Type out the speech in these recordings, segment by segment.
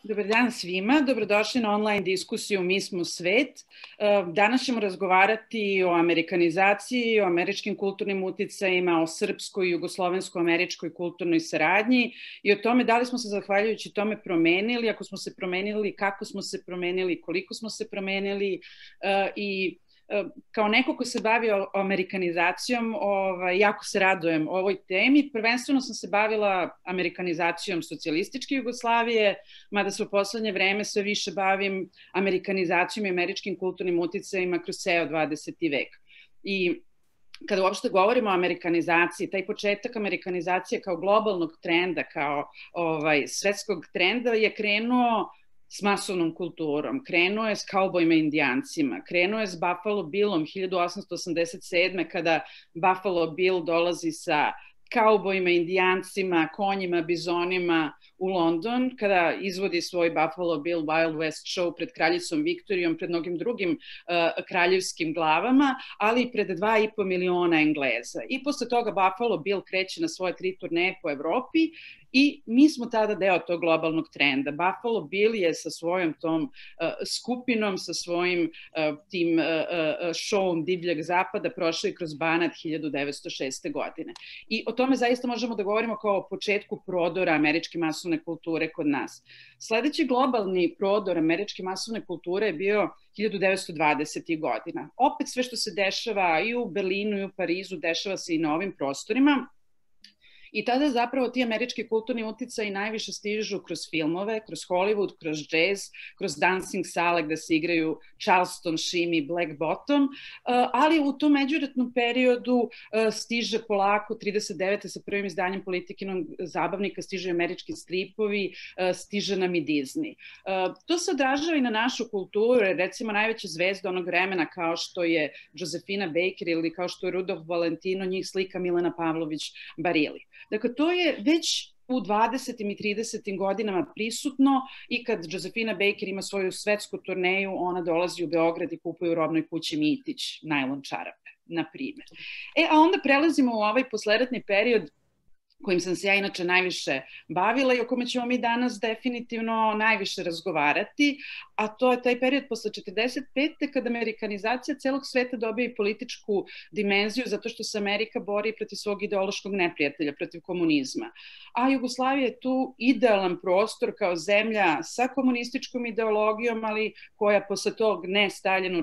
Dobar dan svima, dobrodošli na online diskusiju Mi smo svet. Danas ćemo razgovarati o amerikanizaciji, o američkim kulturnim uticajima, o srpskoj i jugoslovensko-američkoj kulturnoj saradnji i o tome da li smo se zahvaljujući tome promenili, ako smo se promenili, kako smo se promenili, koliko smo se promenili i kao neko ko se bavi amerikanizacijom, jako se radujem ovoj temi. Prvenstveno sam se bavila amerikanizacijom socijalističke Jugoslavije, mada se u poslednje vreme sve više bavim amerikanizacijom i američkim kulturnim uticajima kroz ceo 20. vek. I kada uopšte govorimo o amerikanizaciji, taj početak amerikanizacije kao globalnog trenda, kao svetskog trenda je krenuo s masovnom kulturom, krenuo je s kaubojima i indijancima, krenuo je s Buffalo Billom 1887. kada Buffalo Bill dolazi sa kaubojima, indijancima, konjima, bizonima u London, kada izvodi svoj Buffalo Bill Wild West show pred kraljicom Viktorijom, pred mnogim drugim kraljevskim glavama, ali i pred 2,5 miliona Engleza. I posle toga Buffalo Bill kreće na svoje 3 turneje po Evropi i mi smo tada deo tog globalnog trenda. Buffalo Bill je sa svojom tom skupinom, sa svojim tim showom Divljeg zapada prošao i kroz Banat 1906. godine. I o tome zaista možemo da govorimo kao o početku prodora američke masovne kulture kod nas. Sledeći globalni prodor američke masovne kulture je bio 1920. godina. Opet sve što se dešava i u Berlinu i u Parizu dešava se i na ovim prostorima. I tada zapravo ti američki kulturni uticaji najviše stižu kroz filmove, kroz Hollywood, kroz džez, kroz dancing sale gde se igraju Charleston, Shimmy, Black Bottom, ali u tom međuratnom periodu stiže polako 39. sa prvim izdanjem Politikinog zabavnika, stiže američki stripovi, stiže nam i Disney. To se odražava i na našu kulturu, recimo najveće zvezde onog vremena kao što je Josefina Baker ili kao što je Rudolf Valentino, njih slika Milena Pavlović Barili. Dakle, to je već u 20. i 30. godinama prisutno i kad Josefina Baker ima svoju svetsku turneju, ona dolazi u Beograd i kupuje u robnoj kući Mitić, najlon čarape, na primjer. A onda prelazimo u ovaj posleratni period kojim sam se ja inače najviše bavila i o kome ćemo mi danas definitivno najviše razgovarati, a to je taj period posle 45. kada amerikanizacija celog sveta dobije i političku dimenziju zato što se Amerika bori protiv svog ideološkog neprijatelja, protiv komunizma. A Jugoslavija je tu idealan prostor kao zemlja sa komunističkom ideologijom, ali koja posle tog nestaljena u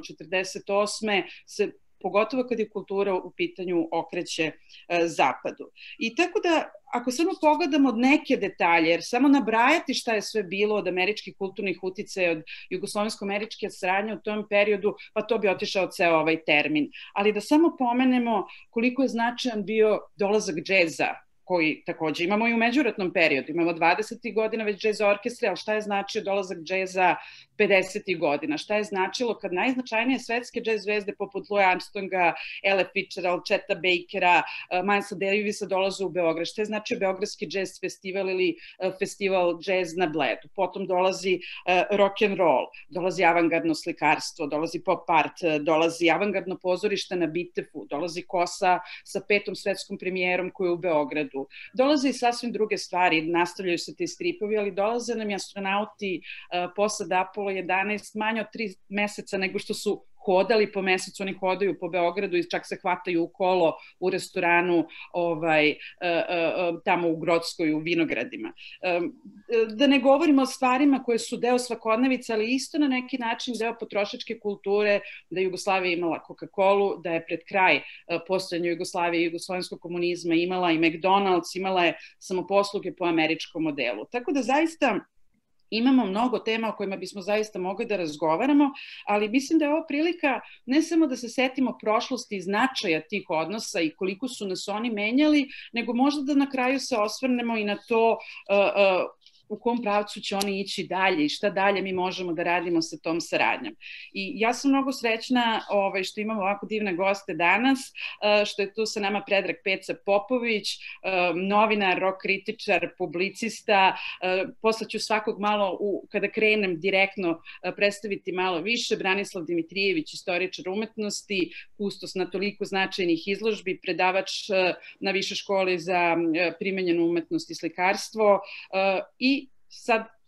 48. se pogotovo kad je kultura u pitanju okreće zapadu. I tako da, ako samo pogledamo neke detalje, jer samo nabrajati šta je sve bilo od američkih kulturnih uticaja, od jugoslovensko-američke saradnje u tom periodu, pa to bi otišao ceo ovaj termin. Ali da samo pomenemo koliko je značajan bio dolazak džeza, koji takođe imamo i u međuratnom periodu. Imamo 20. godina već džez orkestre, ali šta je značio dolazak džeza 50. godina? Šta je značilo kad najznačajnije svetske džez zvezde poput Louis Armstronga, Ella Fitzgerald, Cheta Bakera, Milesa Davisa dolaze u Beograd? Šta je značio Beogradski džez festival ili festival džez na Bledu? Potom dolazi rock and roll, dolazi avangardno slikarstvo, dolazi pop art, dolazi avangardno pozorište na Bitefu, dolazi Kosa sa 5. svetskom premijerom koja je u Beogradu. Dolaze i sasvim druge stvari, nastavljaju se ti stripovi, ali dolaze nam i astronauti posad Apollo 11 manje od 3 meseca nego što su hodali po mesecu, oni hodaju po Beogradu i čak se hvataju u kolo u restoranu tamo u Grodskoj, u Vinogradima. Da ne govorimo o stvarima koje su deo svakodnevice, ali isto na neki način deo potrošačke kulture, da je Jugoslavija imala Coca-Colu, da je pred kraj postojanja Jugoslavije i jugoslovenskog komunizma imala i McDonald's, imala je samoposluge po američkom modelu. Tako da zaista imamo mnogo tema o kojima bismo zaista mogli da razgovaramo, ali mislim da je ovo prilika ne samo da se setimo prošlosti i značaja tih odnosa i koliko su nas oni menjali, nego možda da na kraju se osvrnemo i na to u kom pravcu će oni ići dalje i šta dalje mi možemo da radimo sa tom saradnjom. I ja sam mnogo srećna što imamo ovako divne goste danas, što je tu sa nama Predrag Peca Popović, novinar, rock kritičar, publicista. Posle ću svakog malo, kada krenem direktno, predstaviti malo više. Branislav Dimitrijević, istoričar umetnosti, kustos na toliko značajnih izložbi, predavač na Višoj školi za primenjenu umetnost i slikarstvo i sad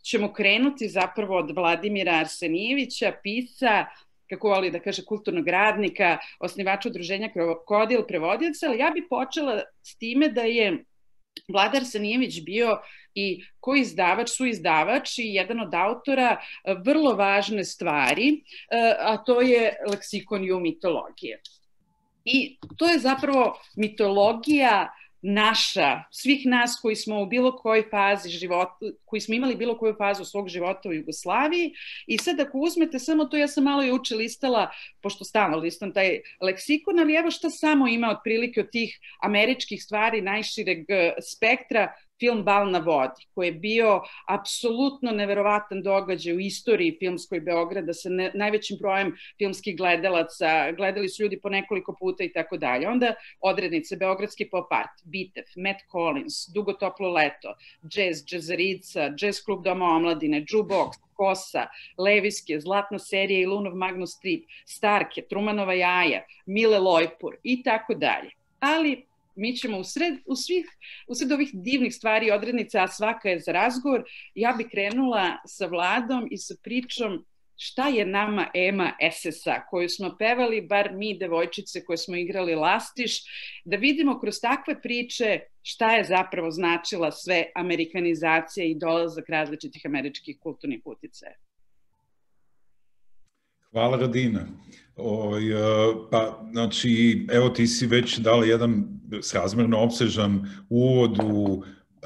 ćemo krenuti zapravo od Vladimira Arsenijevića, pisca, kako voli da kaže, kulturnog radnika, osnivača udruženja Krokodil, prevodioca, ali ja bih počela s time da je Vlada Arsenijević bio i ko-izdavač, su-izdavač i jedan od autora vrlo važne stvari, a to je Leksikon mitologije. I to je zapravo mitologija naša, svih nas koji smo u bilo kojoj fazi života, koji smo imali bilo koju fazu svog života u Jugoslaviji. I sad ako uzmete samo to, ja sam malo juče listala, pošto stalno listam taj leksikon, ali evo šta samo ima otprilike od tih američkih stvari najšireg spektra, film Bal na vodi, koji je bio apsolutno neverovatan događaj u istoriji filmskoj Beograda sa najvećim brojem filmskih gledalaca, gledali su ljudi po nekoliko puta i tako dalje. Onda odrednice, Beogradski pop art, Bitev, Matt Collins, Dugo toplo leto, Jazz, Džezarica, Jazz klub Doma omladine, Jukebox, Kosa, Leviske, Zlatna serija i Lunov Magnus strip, Starke, Trumanova jaja, Mile Lojpur i tako dalje. Ali mi ćemo usred ovih divnih stvari, odrednica, a svaka je za razgovor, ja bih krenula sa Vladom i sa pričom šta je nama Ema SS-a, koju smo pevali, bar mi devojčice koje smo igrali Lastiš, da vidimo kroz takve priče šta je zapravo značila sve amerikanizacija i dolazak različitih američkih kulturnih uticaja. Hvala, Radina. Pa, znači, evo ti si već dala jedan srazmerno opsežan uvod u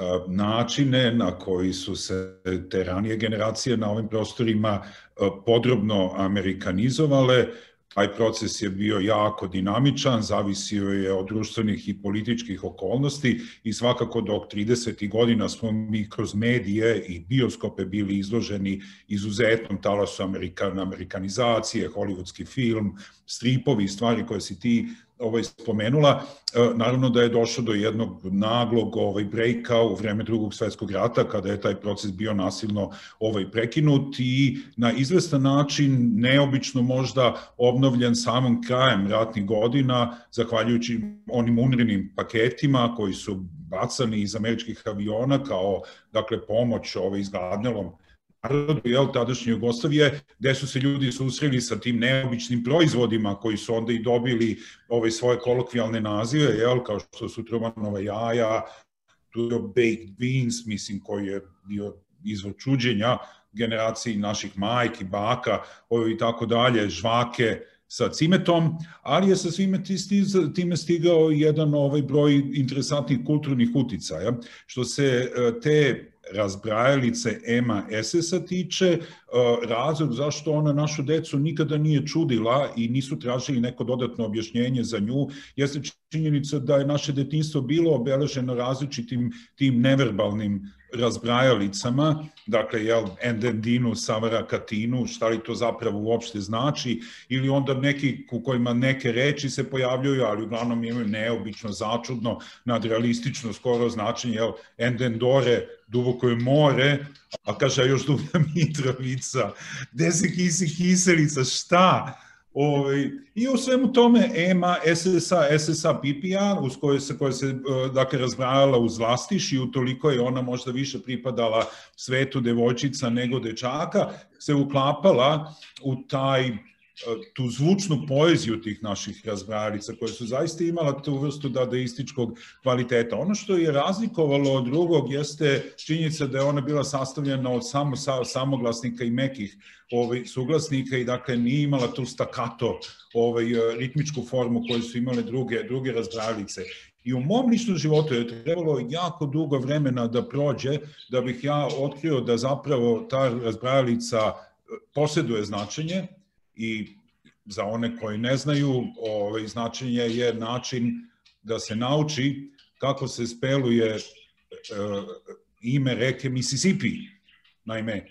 načine na koji su se te ranije generacije na ovim prostorima podrobno amerikanizovale. Taj proces je bio jako dinamičan, zavisio je od društvenih i političkih okolnosti i svakako dok 30. godina smo mi kroz medije i bioskope bili izloženi izuzetnom talasu amerikanizacije, hollywoodski film, stripovi, stvari koje si ti spomenula. Naravno da je došlo do jednog naglog breaka u vreme Drugog svetskog rata, kada je taj proces bio nasilno prekinut i na izvestan način, neobično možda obnovljen samom krajem ratnih godina, zahvaljujući onim UNRWA-nim paketima koji su bacani iz američkih aviona kao, dakle, pomoć izgladnelom narodu, tadašnje Jugoslavije, gde su se ljudi susreli sa tim neobičnim proizvodima koji su onda i dobili svoje kolokvijalne nazive, kao što su Trumanova jaja, baked beans, mislim, koji je bio izvor čuđenja generaciji naših majki, baka i tako dalje, žvake sa cimetom, ali je sa svime time stigao jedan broj interesantnih kulturnih uticaja. Što se te razbrajalice Ema SS-a tiče, razlog zašto ona našu decu nikada nije čudila i nisu tražili neko dodatno objašnjenje za nju, jeste činjenica da je naše detinjstvo bilo obeleženo različitim tim neverbalnim razbrajalicama, dakle, endendinu, savarakatinu, šta li to zapravo uopšte znači, ili onda neki u kojima neke reči se pojavljuju, ali uglavnom imaju neobično, začudno, nadrealistično skoro značenje, endendore, duboko je more, a kaže još dublja Mitrovica, gde se kisi kiselica, šta? I u svemu tome Ema SSA PPA, koja se razbrajala uz Lastiš i utoliko je ona možda više pripadala svetu devojčica nego dečaka, se uklapala u tu zvučnu poeziju tih naših razbrajalica koje su zaista imala tu vrstu dadaističkog kvaliteta. Ono što je razlikovalo od drugog jeste činjenica da je ona bila sastavljena od samoglasnika i mekih suglasnika i dakle nije imala tu stakato ritmičku formu koju su imale druge razbrajalice. I u mom ličnom životu je trebalo jako dugo vremena da prođe da bih ja otkrio da zapravo ta razbrajalica posjeduje značenje. I za one koji ne znaju, značenje je način da se nauči kako se speluje ime reke Mississippi. Naime,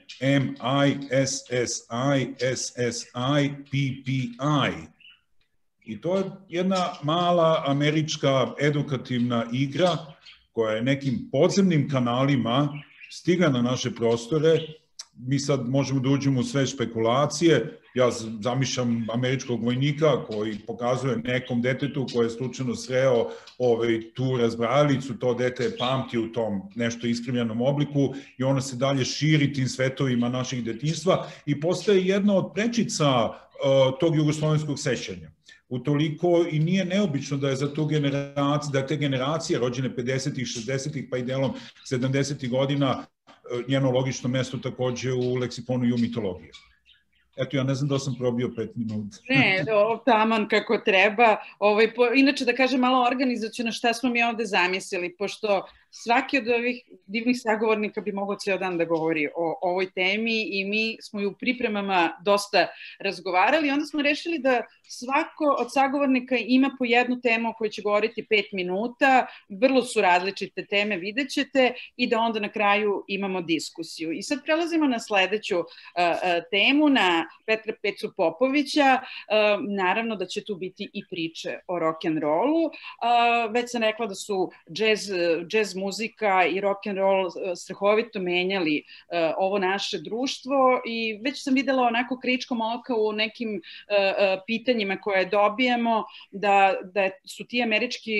M-I-S-S-I-S-S-I-P-P-I. I to je jedna mala američka edukativna igra koja je nekim podzemnim kanalima stigla na naše prostore mi sad možemo da uđemo u sve špekulacije. Ja zamišljam američkog vojnika koji pokazuje nekom detetu koje je slučajno sreo tu razbrajalicu, to dete pamti u tom nešto iskrivljenom obliku i ono se dalje širi tim svetovima naših detinjstva i postaje jedna od prečica tog jugoslovenskog sećanja. Utoliko i nije neobično da je za tu generaciju, da te generacije rođene 50-ih, 60-ih pa i delom 70-ih godina njeno logično mesto takođe u leksikonu i u mitologiji. Eto, ja ne znam da sam probio 5 minuta. Ne, taman kako treba. Inače, da kažem malo organizaciono šta smo mi ovde zamislili, pošto svaki od ovih divnih sagovornika bi mogao cijel dan da govori o ovoj temi i mi smo i u pripremama dosta razgovarali. Onda smo rešili da svako od sagovornika ima po jednu temu o kojoj će govoriti 5 minuta. Vrlo su različite teme, vidjet ćete, i da onda na kraju imamo diskusiju. I sad prelazimo na sledeću temu, na Petra Pecu Popovića. Naravno da će tu biti i priče o rock'n'rollu. Već sam rekla da su jazz muzika i rock'n'roll strahovito menjali ovo naše društvo i već sam videla onako kričkom oka u nekim pitanjima koje dobijamo da su ti američki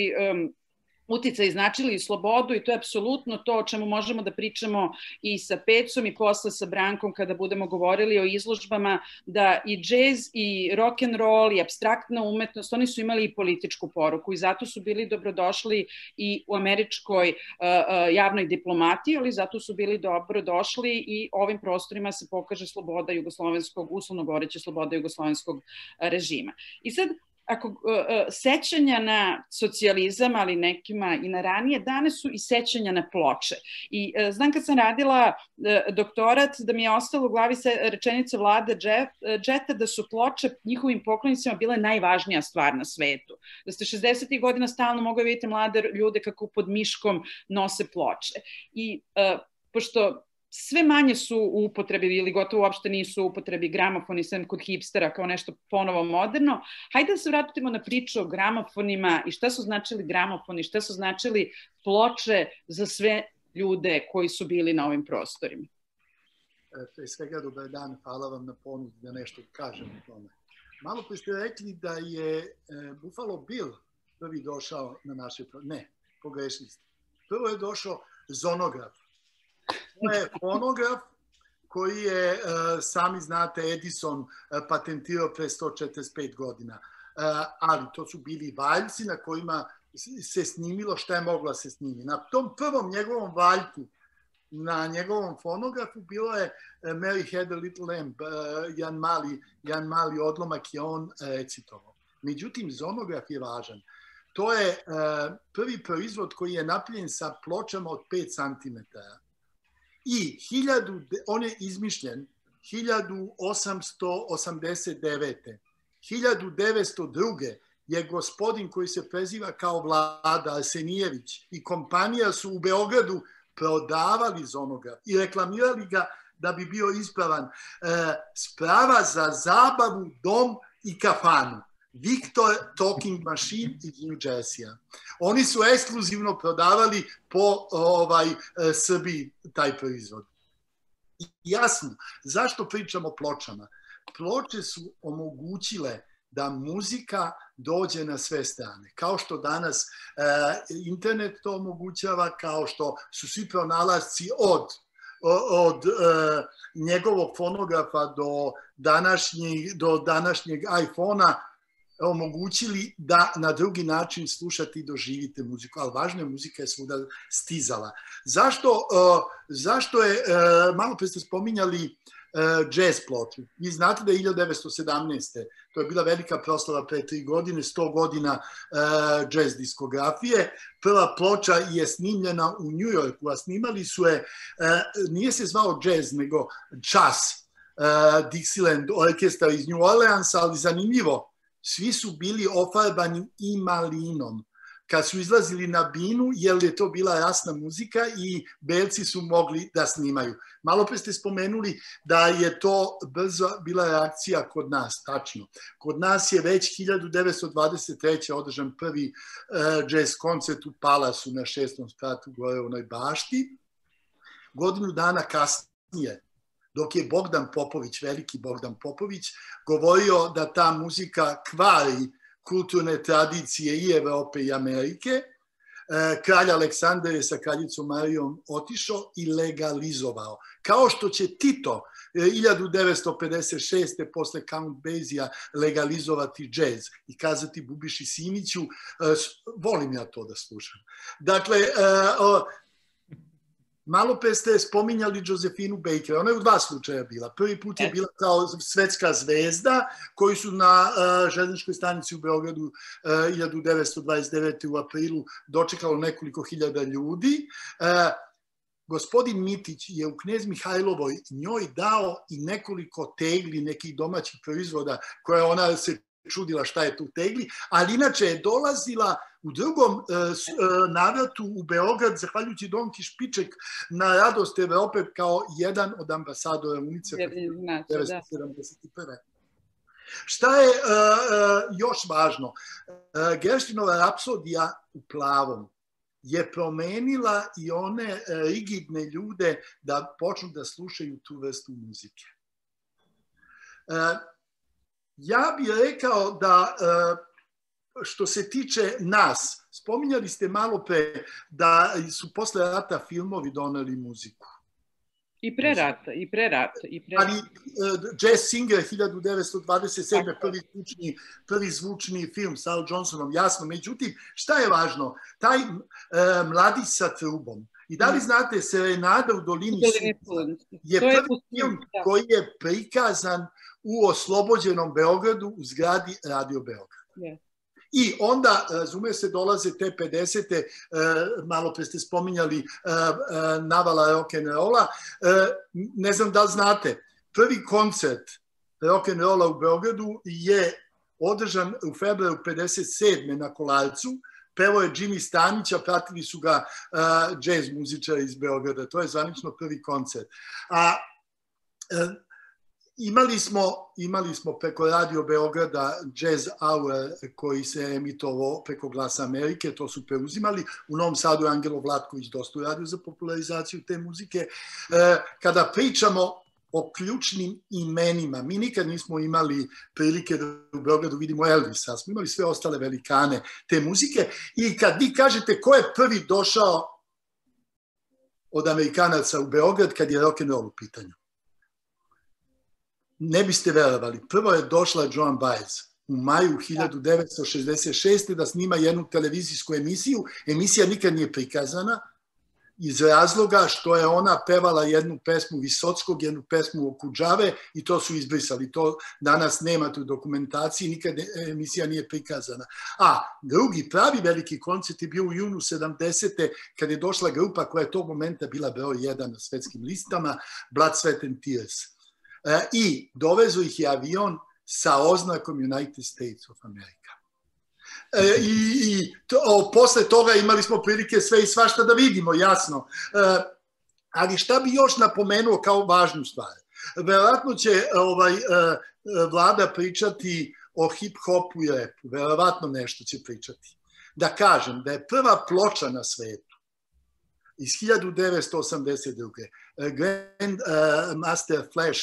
uticaj značili i slobodu i to je apsolutno to o čemu možemo da pričamo i sa Pecom i posle sa Brankom kada budemo govorili o izložbama, da i džez i rock'n'roll i apstraktna umetnost, oni su imali i političku poruku i zato su bili dobrodošli i u američkoj javnoj diplomatiji, ali zato su bili dobrodošli i ovim prostorima se pokaže sloboda jugoslovenskog, uslovno govoreći sloboda jugoslovenskog režima. I sad, ako sećanja na socijalizam, ali nekima i na ranije dane su i sećanja na ploče. I znam kad sam radila doktorat da mi je ostalo u glavi rečenica Vlade Džeta da su ploče njihovim poklonicima bile najvažnija stvar na svetu. Da ste 60. godina stalno mogli vidjeti mlade ljude kako pod miškom nose ploče. I pošto sve manje su u upotrebi ili gotovo uopšte nisu u upotrebi gramofoni sem kod hipstera kao nešto ponovo moderno. Hajde da se vratimo na priču o gramofonima i šta su značili gramofoni, šta su značili ploče za sve ljude koji su bili na ovim prostorima. Pre svega dobar dan, hvala vam na ponudi da nešto kažem o tome. Malo pre ste rekli da je Buffalo Bill prvi došao na naše... Ne, pogrešili ste. Prvo je došao zonograf. To je fonograf koji je, sami znate, Edison patentirao pre 145 godina. Ali to su bili valjci na kojima se snimilo šta je moglo se snimi. Na tom prvom njegovom valjku, na njegovom fonografu, bilo je Mary Had a Little Lamb, jedan mali odlomak je on recitovao. Međutim, zonograf je važan. To je prvi proizvod koji je napravljen sa pločama od 5 cm. I on je izmišljen 1889. 1902. je gospodin koji se preziva kao Vlada Arsenijević i kompanija su u Beogradu prodavali zonograf i reklamirali ga da bi bio ispravan. Sprava za zabavu, dom i kafanu. Victor Talking Machine iz New Jersey-a. Oni su ekskluzivno prodavali po Srbiji taj proizvod. Jasno, zašto pričamo o pločama? Ploče su omogućile da muzika dođe na sve strane. Kao što danas internet to omogućava, kao što su svi pronalasci od njegovog fonografa do današnjeg iPhone-a omogućili da na drugi način slušate i doživite muziku, ali važna je muzika je svuda stizala. Zašto je, malo pre ste spominjali jazz ploču. Vi znate da je 1917. To je bila velika proslava pre 3 godine, 100 godina jazz diskografije. Prva ploča je snimljena u New Yorku, a snimali su je, nije se zvao jazz, nego Chas, Dixieland orkestar iz New Orleansa, ali zanimljivo, svi su bili ofarbani i malinom. Kad su izlazili na binu, jer je to bila jasna muzika i belci su mogli da snimaju. Malo pre ste spomenuli da je to brzo bila reakcija kod nas, tačno. Kod nas je već 1923. održan prvi jazz koncert u Palasu na 6. spratu gore u onoj bašti. Godinu dana kasnije dok je Bogdan Popović, veliki Bogdan Popović, govorio da ta muzika kvari kulturne tradicije i Evrope i Amerike, kralj Aleksandar je sa kraljicom Marijom otišao i legalizovao. Kao što će Tito 1956. posle Count Basie-a legalizovati džez i kazati Bubiši Simiću, volim ja to da slušam. Dakle, malo pre ste spominjali Josefinu Baker, ona je u 2 slučaja bila. Prvi put je bila kao svetska zvezda, koju su na železničkoj stanici u Beogradu 1929. u aprilu dočekalo nekoliko hiljada ljudi. Gospodin Mitić je u Knez Mihajlovoj njoj dao i nekoliko tegli nekih domaćih proizvoda koje ona se čudila šta je tu tegli, ali inače je dolazila u drugom navratu u Beograd, zahvaljujući Donki Špiček, na radost Evrope kao jedan od ambasadora UNICEF 1971. Šta je još važno? Geršvinova rapsodija u plavom je promenila i one rigidne ljude da počnu da slušaju tu vrstu muzike. Ja bih rekao da što se tiče nas, spominjali ste malo pre da su posle rata filmovi doneli muziku. I pre rata. Ali Jazz Singer 1927. prvi zvučni film sa Al Johnsonom, jasno. Međutim, šta je važno? Taj Mladić sa trubom. I da li znate, Serenada u dolini Sunca je prvi film koji je prikazan u oslobođenom Beogradu u zgradi Radio Beograd. I onda, razume se, dolaze te 50. malo pre ste spominjali navala rock'n'rolla. Ne znam da li znate, prvi koncert rock'n'rolla u Beogradu je održan u februaru 57. na Kolarcu. Pevao je Jimmy Stanić, a pratili su ga džez muzičari iz Beograda. To je zvanično prvi koncert. A imali smo preko Radio Beograda Jazz Hour koji se emitovao preko Glasa Amerike, to su preuzimali. U Novom Sadu je Angelo Vlatković dosta uradio za popularizaciju te muzike. Kada pričamo o ključnim imenima, mi nikad nismo imali prilike da u Beogradu vidimo Elvisa, smo imali sve ostale velikane te muzike i kad vi kažete ko je prvi došao od Amerikanaca u Beograd kad je rock'n'roll u pitanju, ne biste verovali. Prvo je došla Joan Baez u maju 1966. da snima jednu televizijsku emisiju. Emisija nikad nije prikazana iz razloga što je ona pevala jednu pesmu Visockog, jednu pesmu Okudžave i to su izbrisali. To danas nema tu dokumentaciji, nikad emisija nije prikazana. A drugi pravi veliki koncert je bio u junu 70. kad je došla grupa koja je tog momenta bila broj 1 na svetskim listama, Blood, Sweat and Tears. I dovezu ih je avion sa oznakom United States of America. Posle toga imali smo prilike sve i svašta da vidimo, jasno. Ali šta bi još napomenuo kao važnu stvar? Verovatno će Vlada pričati o hip-hopu i rapu. Verovatno nešto će pričati. Da kažem da je prva ploča na svetu iz 1982. Grand Master Flash,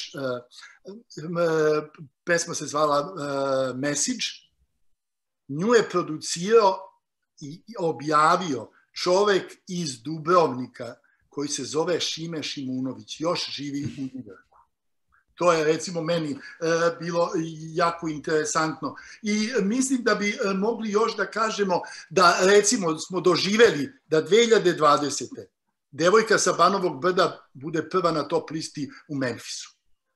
pesma se zvala Message, nju je producirao i objavio čovek iz Dubrovnika koji se zove Šime Šimunović, još živi u Njujorku. To je recimo meni bilo jako interesantno. I mislim da bi mogli još da kažemo da recimo smo doživeli da 2020. devojka sa Banovog brda bude prva na top listi u Memphisu.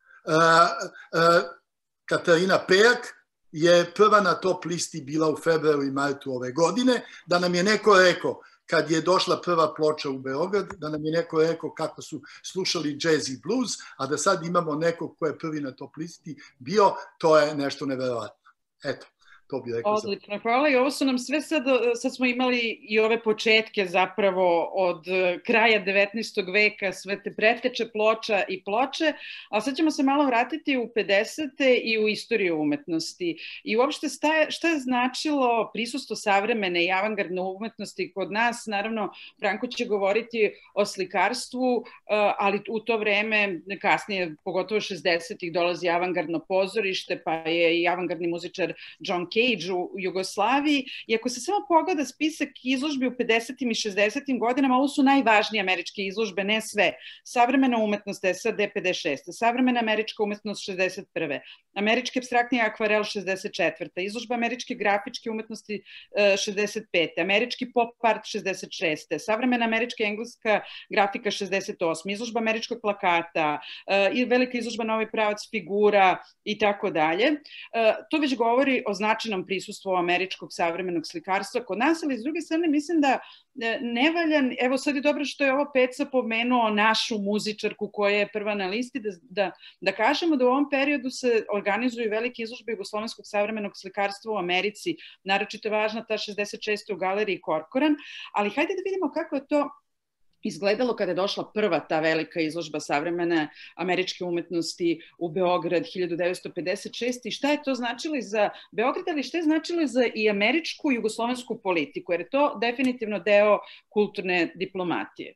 Katarina Pejak je prva na top listi bila u februaru i martu ove godine. Da nam je neko rekao, kad je došla prva ploča u Beograd, da nam je neko rekao kako su slušali jazz i blues, a da sad imamo nekog ko je prvi na top listi bio, to je nešto neverovatno. Eto, To bi rekao. Odlično, hvala. I ovo su nam sve sad smo imali i ove početke zapravo od kraja 19. veka, sve te preteče ploča i ploče, a sad ćemo se malo vratiti u 50. i u istoriju umetnosti. I uopšte šta je značilo prisustvo savremene i avangardne umetnosti kod nas? Naravno, Branko će govoriti o slikarstvu, ali u to vreme, kasnije, pogotovo 60-ih, dolazi avangardno pozorište, pa je i avangardni muzičar John Cage u Jugoslaviji. I ako se samo pogleda spisak izložbi u 50. i 60. godinama, ovo su najvažnije američke izložbe, ne sve. Savremena umetnost SAD 56. Savremena američka umetnost 61. Američki apstraktni akvarel 64. Izložba američke grafičke umetnosti 65. Američki pop art 66. Savremena američka i engleska grafika 68. Izložba američkog plakata, velika izložba Novi pravac figura i tako dalje. To već govori o značajnom prisustvu američkog savremenog slikarstva kod nas, ali s druge strane mislim da nevaljan, evo sad je dobro što je ovo Peca pomenuo našu muzičarku koja je prva na listi, da kažemo da u ovom periodu se organizuju velike izložbe jugoslovenskog savremenog slikarstva u Americi, naročito je važna ta 66. u galeriji Korkoran, ali hajde da vidimo kako je to izgledalo kada je došla prva ta velika izložba savremene američke umetnosti u Beograd 1956. I šta je to značilo i za Beograd, ali šta je značilo i za i američku i jugoslovensku politiku, jer je to definitivno deo kulturne diplomatije.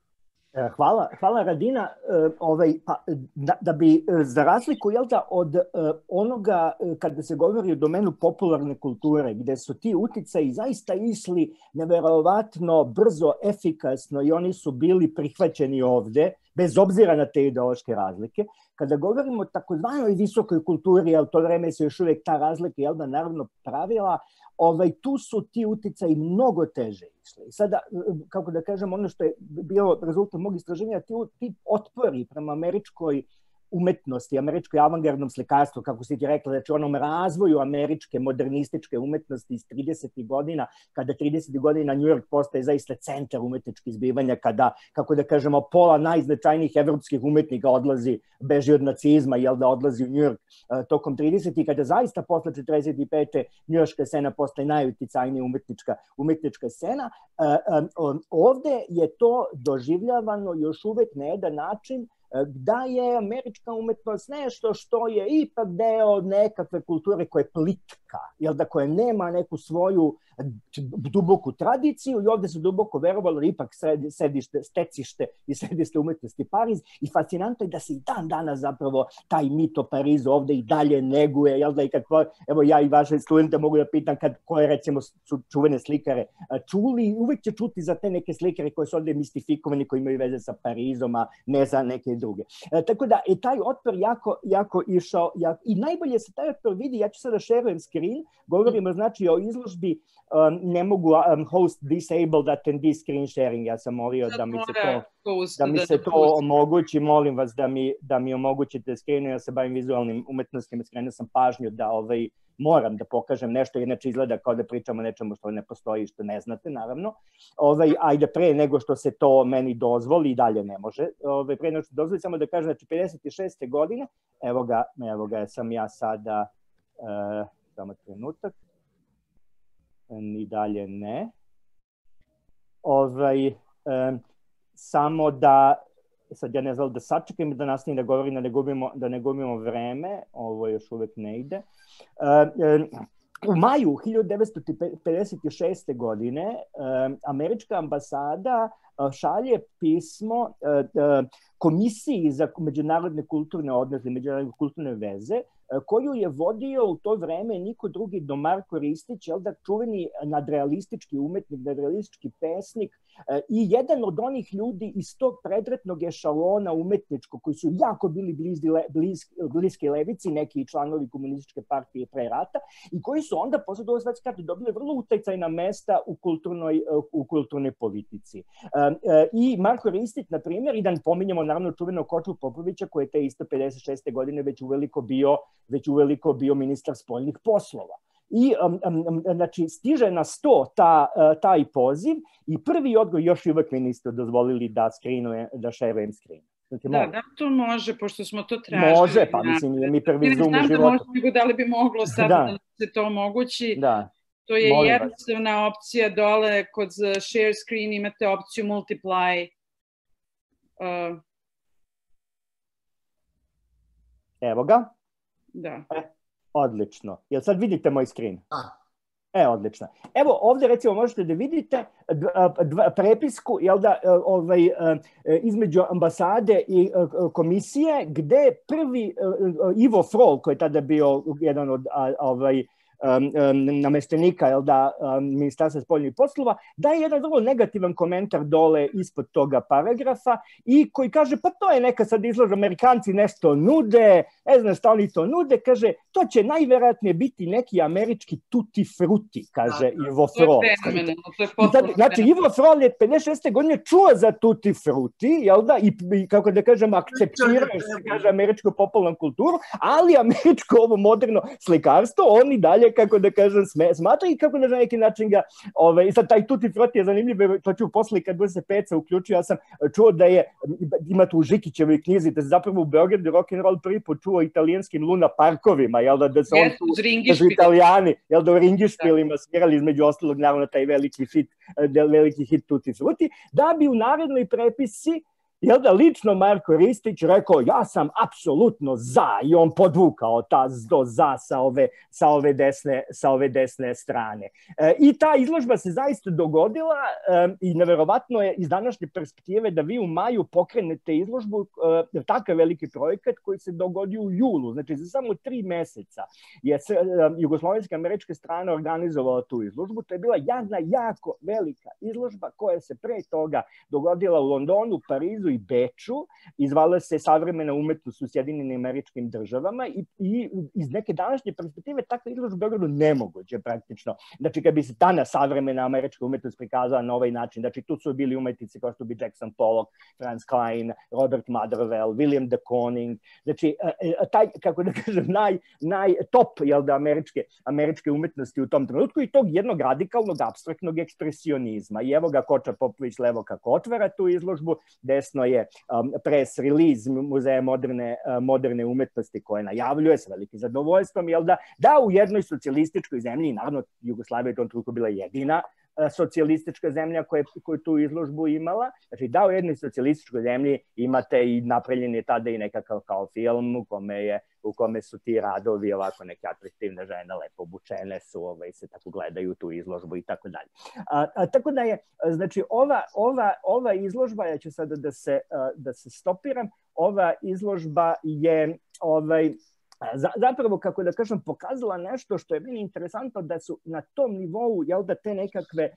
Hvala Radina. Da bi za razliku od onoga kada se govori o domenu popularne kulture, gde su ti uticaji zaista išli neverovatno brzo, efikasno i oni su bili prihvaćeni ovde, bez obzira na te ideološke razlike. Kada govorimo o takozvanoj visokoj kulturi, ali to vreme se još uvijek ta razlika naravno pravila, tu su ti uticaji mnogo teže išli. Sada, kako da kažem, ono što je bilo rezultat mog istraženja, ti otpori prema američkoj umetnosti, američkoj avangardnom slikarstvu, kako si ti rekla, znači onom razvoju američke modernističke umetnosti iz 30. godina, kada 30. godina New York postaje zaista centar umetničkih zbivanja, kada, kako da kažemo, pola najznačajnijih evropskih umetnika beži od nacizma, odlazi u New York tokom 30. i kada zaista posle 45. njujorška scena postaje najuticajnija umetnička scena, ovde je to doživljavano još uvek na jedan način da je američka umetnost nešto što je ipak deo nekakve kulture koja je plitka, koja nema neku svoju duboku tradiciju i ovde se duboko verovalo da ipak stecište i središte umetnosti Pariz i fascinantno je da se i dan danas zapravo taj mit o Parizu ovde i dalje neguje, i kad, evo ja i vaše studente mogu da pitam koje recimo su čuvene slikare čuli, uvek će čuti za te neke slikare koje su ovde mistifikovani, koji imaju veze sa Parizom, a ne za neke druge. Tako da je taj otpor jako išao i najbolje se taj otpor vidi, ja ću sada šerujem screen, govorimo znači o izložbi, ne mogu host disabled attendee screen sharing, ja sam molio da mi se to omogući, molim vas da mi omogućite screen, ja se bavim vizualnim umetnostima, skrenuo sam pažnju da moram da pokažem nešto, inače izgleda kao da pričamo o nečemu što ne postoji i što ne znate, naravno. Ajde, pre nego što se to meni dozvoli, i dalje ne može, pre nego što dozvoli, samo da kažem, znači 56. godine, evo ga sam ja sada, samo trenutak, ni dalje ne. Samo da, sad ja ne znam da sačekam da nastavim da govorim, da ne gubimo vreme, ovo još uvek ne ide. U maju 1956. godine američka ambasada šalje pismo Komisiji za međunarodne kulturne odnose, međunarodne kulturne veze, koju je vodio u to vreme niko drugi do Marko Ristić, čuveni nadrealistički umetnik, nadrealistički pesnik i jedan od onih ljudi iz tog predretnog ešalona umetničkog koji su jako bili bliski levici, neki članovi komunističke partije pre rata i koji su onda posle Drugog svetskog rata dobili vrlo uticajna mesta u kulturnoj politici. I Marko Ristić, na primjer, i da pominjemo naravno čuvenog Koču Popovića koji je te isto 56. godine već uveliko bio ministar spoljnih poslova. I znači stiže na sto taj poziv i prvi odgovor, još uvek mi niste dozvolili da šerujem screen. Znači, da, to može, pošto smo to tražili. Može, pa mislim, nije mi prvi Zoom u životu. Da li bi moglo sad da se to omogući. Da. To je jednostavna opcija dole, kod share screen imate opciju multiply. Evo ga. Da. Odlično. Jel sad vidite moj screen? Odlično. Evo ovdje recimo možete da vidite prepisku između ambasade i komisije gde prvi Ivo Frol, koji je tada bio jedan od nameštenika Ministarstva spoljnih poslova, daje jedan vrlo negativan komentar dole ispod toga paragrafa i koji kaže pa to je neka sad izložba, Amerikanci nešto nude, ne znam šta oni to nude, kaže to će najverovatnije biti neki američki tutti frutti, kaže Ivo Frol. Znači Ivo Frol je 56. godine čuo za tutti frutti, jel da, i kako da kažem akceptirao se, kaže, američku popularnu kulturu, ali američko ovo moderno slikarstvo oni dalje, kako da kažem, smatra i kako da na neki način ga, i sad taj tutti frutti je zanimljivo, to ću posle kad bude se Peca uključio, ja sam čuo da ima tu u Žikićevoj knjizi, da se zapravo u Beogradu rock'n'roll prvi put čuo italijanskim Luna parkovima, jel da se on tu, da su Italijani, jel da u ringišpilima svirali između ostalog, naravno taj veliki hit tutti frutti, da bi u narednoj prepisci jel da lično Marko Ristić rekao ja sam apsolutno za i on podvukao to za sa ove desne strane. I ta izložba se zaista dogodila i neverovatno je iz današnje perspektive da vi u maju pokrenete izložbu, takav veliki projekat koji se dogodio u julu, znači za samo 3 meseca je jugoslovenska američka strana organizovala tu izložbu. To je bila jedna jako velika izložba koja se pre toga dogodila u Londonu, Parizu i Beču, izvala se Savremena umetnost u Sjedinjenim Američkim Državama i iz neke današnje perspektive takva izložba u Beogradu nemoguće praktično. Znači kad bi se danas savremena američka umetnost prikazala na ovaj način, znači tu su bili umetnici kao što bi Jackson Pollock, Franz Klein, Robert Motherwell, William de Kooning, znači taj, kako da kažem, top američke umetnosti u tom trenutku i tog jednog radikalnog, apstraktnog ekspresionizma. I evo ga Koča Popović levo kako otvara tu izložbu, desno je press release Muzeja moderne umetnosti koje najavljuje sa velikim zadovoljstvom, jel da u jednoj socijalističkoj zemlji, naravno Jugoslavija je u tom trenutku bila jedina socijalistička zemlja koja je tu izložbu imala, znači da u jednoj socijalističkoj zemlji imate i napravljen je tada i nekakav kao film u kome su ti radovi ovako neke atraktivne žene, lepo obučene su, se tako gledaju tu izložbu i tako dalje. Tako da je, znači ova izložba, ja ću sada da se stopiram, ova izložba je zapravo, kako da kažem, pokazala nešto što je meni interesantno, da su na tom nivou, jel da, te nekakve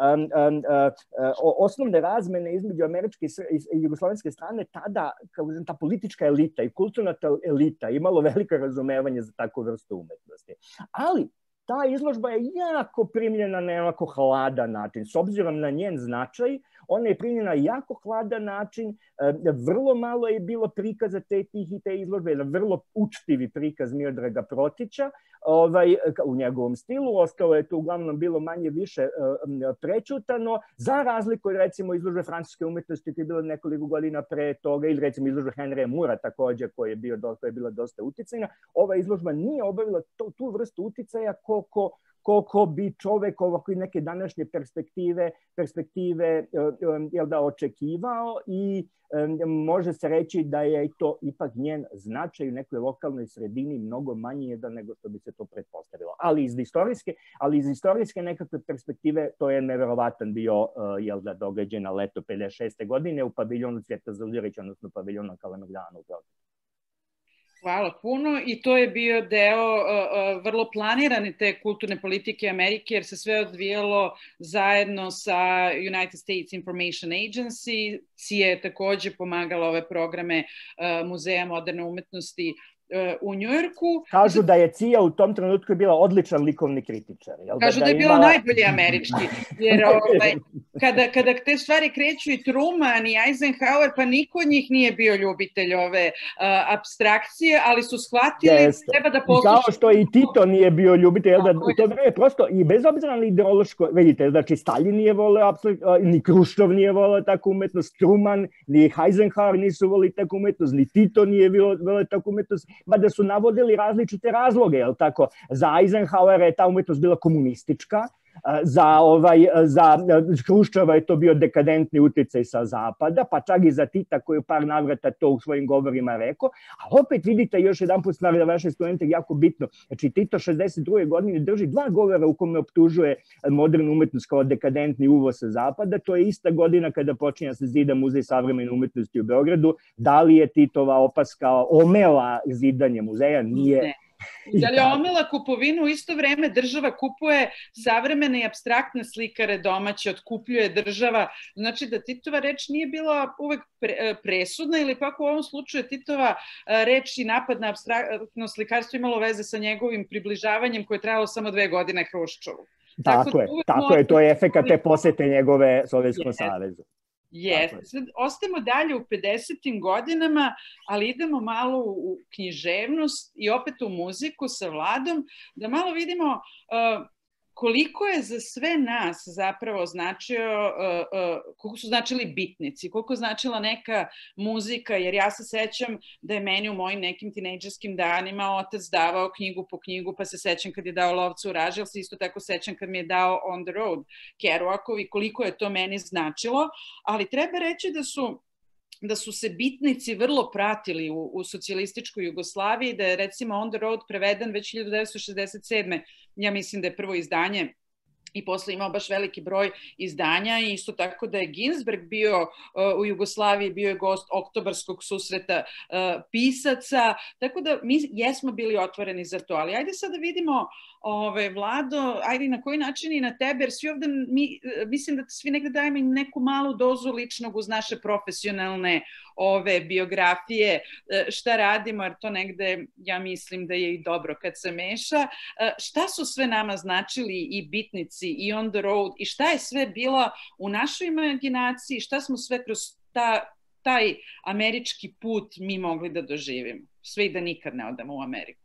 osnovne razmene između američke i jugoslovenske strane tada, kako da kažem, ta politička elita i kulturna elita imalo veliko razumevanje za takvu vrstu umetnosti. Ali ta izložba je jako primljena na jako hladan način. S obzirom na njen značaj, ona je primljena na jako hladan način, vrlo malo je bilo prikaza te izložbe, vrlo učtivi prikaz Miodraga Protića u njegovom stilu, ostalo je to uglavnom bilo manje više prećutano, za razliku od recimo izložbe francuske umetnosti koja je bila nekoliko godina pre toga, ili recimo izložbe Henrya Mura također koja je bila dosta uticajna. Ova izložba nije obavila tu vrstu uticaja koliko bi čovek ovako i neke današnje perspektive očekivao i može se reći da je to ipak njen značaj u nekoj lokalnoj sredini mnogo manji nego što bi se to pretpostavilo. Ali iz istorijske nekakve perspektive to je neverovatan bio događaj na leto 56. godine u paviljonu Cvjeta Zuzirića, odnosno paviljonu Kalemegdana u Beogradu. Hvala puno i to je bio deo vrlo planirane te kulturne politike Amerike jer se sve odvijalo zajedno sa United States Information Agency. CIA je takođe pomagala ove programe Muzeja moderne umetnosti u Njujorku. Kažu da je Cija u tom trenutku bila odličan likovni kritičar. Kažu da je bila najbolji američki. Jer kada te stvari kreću i Truman i Eisenhower, pa niko od njih nije bio ljubitelj ove apstrakcije, ali su shvatili da treba da poslušaju. Kao što i Tito nije bio ljubitelj, da u to vreme prosto, i bez obzira na ideološko, vidite, znači Stalin nije voleo, ni Kruščov nije voleo takvu umetnost, Truman, ni Eisenhower nisu voleli takvu umetnost, ni Tito nije voleo takvu umetnost, mada su navodili različite razloge, jel tako? Za Eisenhowera je ta umetnost bila komunistička, za Kruščova je to bio dekadentni uticaj sa zapada, pa čak i za Tita koji je par navrata to u svojim govorima rekao, a opet vidite još jedan put stvar da vaše studente jako bitno, znači Tito 62. godine drži 2 govora u kome optužuje modernu umetnost kao dekadentni uvoz sa zapada, to je ista godina kada počinje se zida Muzej savremene umetnosti u Beogradu, da li je Titova opaska omela zidanje muzeja? Nije. Da li je omela kupovinu, u isto vreme država kupuje savremene i apstraktne slikare domaće, otkupljuje država. Znači da Titova reč nije bila uvek presudna ili pak u ovom slučaju Titova reč i napad na apstraktno slikarstvo imalo veze sa njegovim približavanjem koje je trajalo samo 2 godine Hruščovu. Tako je, to je efekat te posete njegove Sovjetskom savezu. Sad ostajemo dalje u 50. godinama, ali idemo malo u književnost i opet u muziku sa Vladom, da malo vidimo koliko je za sve nas zapravo značio, koliko su značili bitnici, koliko značila neka muzika, jer ja se sećam da je meni u mojim nekim tinejdžerskim danima otac davao knjigu po knjigu, pa se sećam kad je dao Lovca u raži, ali se isto tako sećam kad mi je dao On the Road Kerouakov i koliko je to meni značilo, ali treba reći da su se bitnici vrlo pratili u socijalističkoj Jugoslaviji, da je recimo On the Road preveden već 1967. Ja mislim da je prvo izdanje i posle imao baš veliki broj izdanja i isto tako da je Ginsberg bio u Jugoslaviji, bio je gost oktobarskog susreta pisaca, tako da mi jesmo bili otvoreni za to, ali ajde sad da vidimo, Vlado, ajde na koji način i na tebe, jer svi ovde, mislim da svi negde dajemo neku malu dozu ličnog uz naše profesionalne biografije, šta radimo, jer to negde, ja mislim da je i dobro kad se meša, šta su sve nama značili i bitnici i On the Road i šta je sve bila u našoj imaginaciji, šta smo sve kroz taj američki put mi mogli da doživimo, sve i da nikad ne odemo u Ameriku.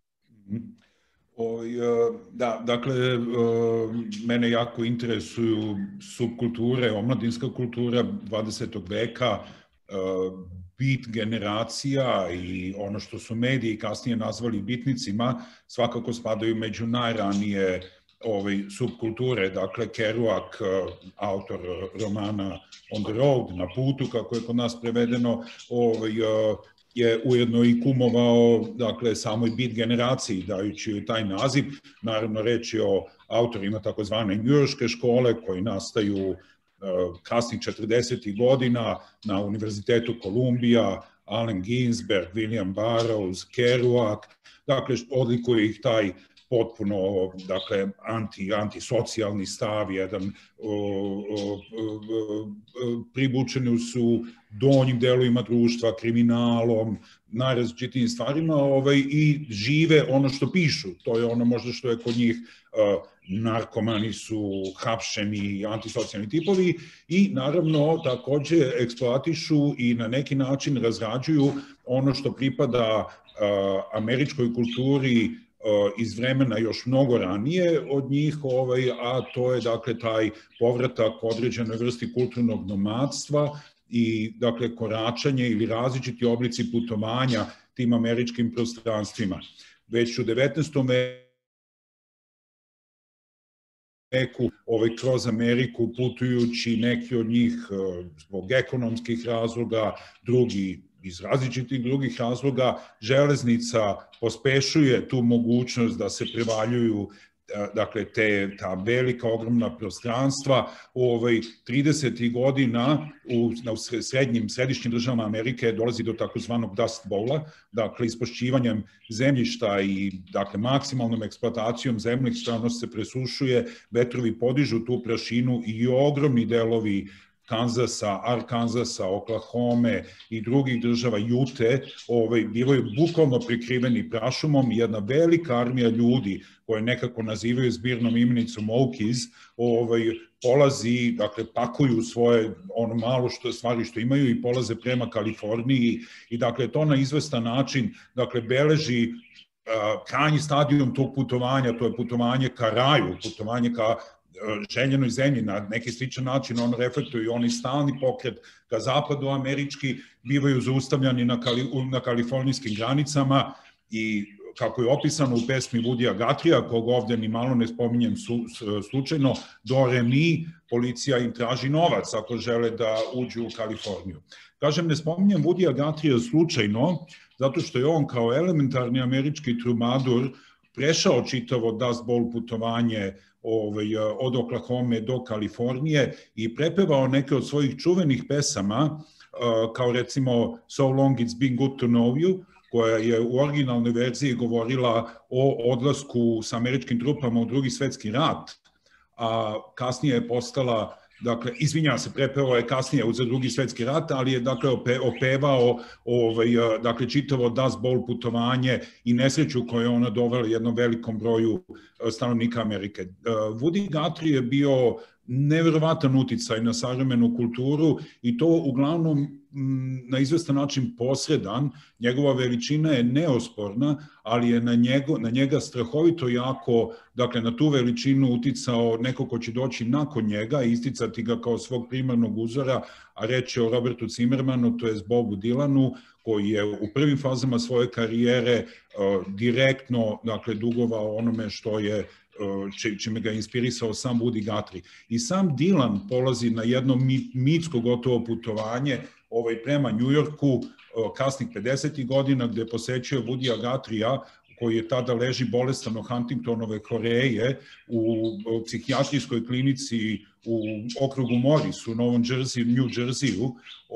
Da, dakle, mene jako interesuju subkulture, omladinska kultura 20. veka, bit generacija i ono što su mediji kasnije nazvali bitnicima, svakako spadaju među najranije subkulture. Dakle, Kerouac, autor romana On the Road, Na putu, kako je kod nas prevedeno, je ujedno i kumovao, dakle, samoj beat generaciji, dajući joj taj naziv. Naravno, reč je o autorima takozvane njujorške škole, koji nastaju kasnih 40. godina na Univerzitetu Kolumbija, Allen Ginsberg, William Burroughs, Kerouac, dakle, odlikuje ih taj potpuno, dakle, antisocijalni stav, jedan pribučeni su donjim delovima društva, kriminalom, najrazličitijim stvarima i žive ono što pišu. To je ono možda što je kod njih, narkomani su hapšeni, antisocijalni tipovi i naravno takođe eksploatišu i na neki način razrađuju ono što pripada američkoj kulturi iz vremena još mnogo ranije od njih, a to je dakle taj povratak određenoj vrsti kulturnog nomadstva i dakle koračanje ili različiti oblici putovanja tim američkim prostranstvima. Već u 19. veku kroz Ameriku putujući, neki od njih zbog ekonomskih razloga, drugi iz različitih drugih razloga, železnica pospešuje tu mogućnost da se prevaljuju, dakle, ta velika, ogromna prostranstva. 30. godina u središnjim državama Amerike dolazi do takozvanog Dust Bowla, dakle, ispošćivanjem zemljišta i, dakle, maksimalnom eksploatacijom zemljišta, ono se presušuje, vetrovi podižu tu prašinu i ogromni delovi Kanzasa, Arkansasa, Oklahome i drugih država, Jute, bivaju bukvalno prekriveni prašumom i jedna velika armija ljudi koje nekako nazivaju zbirnom imenicom Okies, polazi, dakle, pakuju svoje ono malo stvari što imaju i polaze prema Kaliforniji i dakle to na izvestan način, dakle, beleži krajnji stadijum tog putovanja, to je putovanje ka raju, putovanje ka željenoj zemlji, na neki sličan način on reflektuje i oni stalni pokret ka zapadu američki, bivaju zaustavljani na kalifornijskim granicama i kako je opisano u pesmi Woodya Guthrieja, kog ovde ni malo ne spominjem slučajno, do Remi policija im traži novac ako žele da uđu u Kaliforniju. Kažem, ne spominjem Woodya Guthrieja slučajno, zato što je on kao elementarni američki trubadur prešao čitavo Dust Bowl putovanje od Oklahome do Kalifornije i prepevao neke od svojih čuvenih pesama, kao recimo So Long It's Been Good to Know You, koja je u originalnoj verziji govorila o odlasku sa američkim trupama u Drugi svetski rat, a kasnije je postala, dakle, izvinjavam se, prepevao je kasnije za Drugi svetski rat, ali je, dakle, opevao dakle, čitavo Dust Bowl putovanje i nesreću koju je ona dovela jednom velikom broju stanovnika Amerike. Woody Guthrie je bio neverovatan uticaj na savremenu kulturu i to uglavnom na izvestan način posredan. Njegova veličina je neosporna, ali je na njega strahovito jako, dakle na tu veličinu uticao neko ko će doći nakon njega i isticati ga kao svog primarnog uzora, a reč je o Robertu Zimmermanu, to je Bobu Dylanu, koji je u prvim fazama svoje karijere direktno, dakle, dugovao onome što je, čime ga inspirisao sam Woody Guthrie. I sam Dylan polazi na jedno mitsko gotovo putovanje prema Njujorku kasnih 50. godina, gde posećuje Woodya Guthrieja, koji je tada leži bolestan od Huntingtonove horeje u psihijatrijskoj klinici u okrugu Morris u Novom New Jerseyu,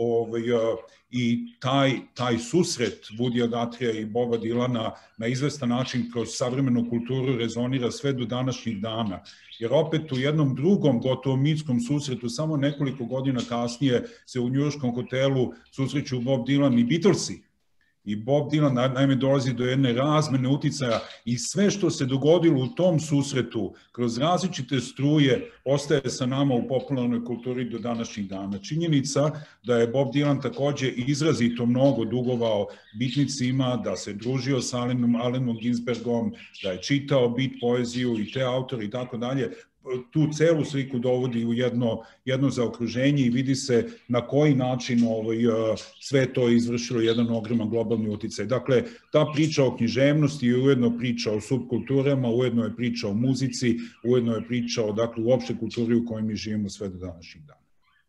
i taj susret Woodya Guthrieja i Boba Dylana na izvestan način kroz savremenu kulturu rezonira sve do današnjih dana. Jer opet u jednom drugom gotovo mitskom susretu, samo nekoliko godina kasnije, se u njujorškom hotelu susreću Bob Dylan i Beatlesi. I Bob Dylan naime dolazi do jedne razmene uticaja i sve što se dogodilo u tom susretu kroz različite struje ostaje sa nama u popularnoj kulturi do današnjih dana. Činjenica da je Bob Dylan takođe izrazito mnogo dugovao bitnicima, da se družio sa Allenom Ginsbergom, da je čitao beat poeziju i te autore i tako dalje, tu celu sliku dovodi u jedno zaokruženje i vidi se na koji način sve to izvršilo jedan ogroman globalni uticaj. Dakle, ta priča o književnosti je ujedno priča o subkulturama, ujedno je priča o muzici, ujedno je priča o, dakle, uopšte kulturi u kojoj mi živimo sve do današnjih dana.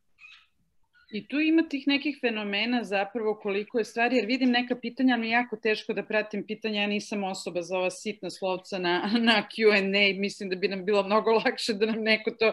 I tu ima tih nekih fenomena zapravo koliko je stvari, jer vidim neka pitanja, mi je jako teško da pratim pitanja, ja nisam osoba za ova sitna slovca na Q&A, mislim da bi nam bilo mnogo lakše da nam neko to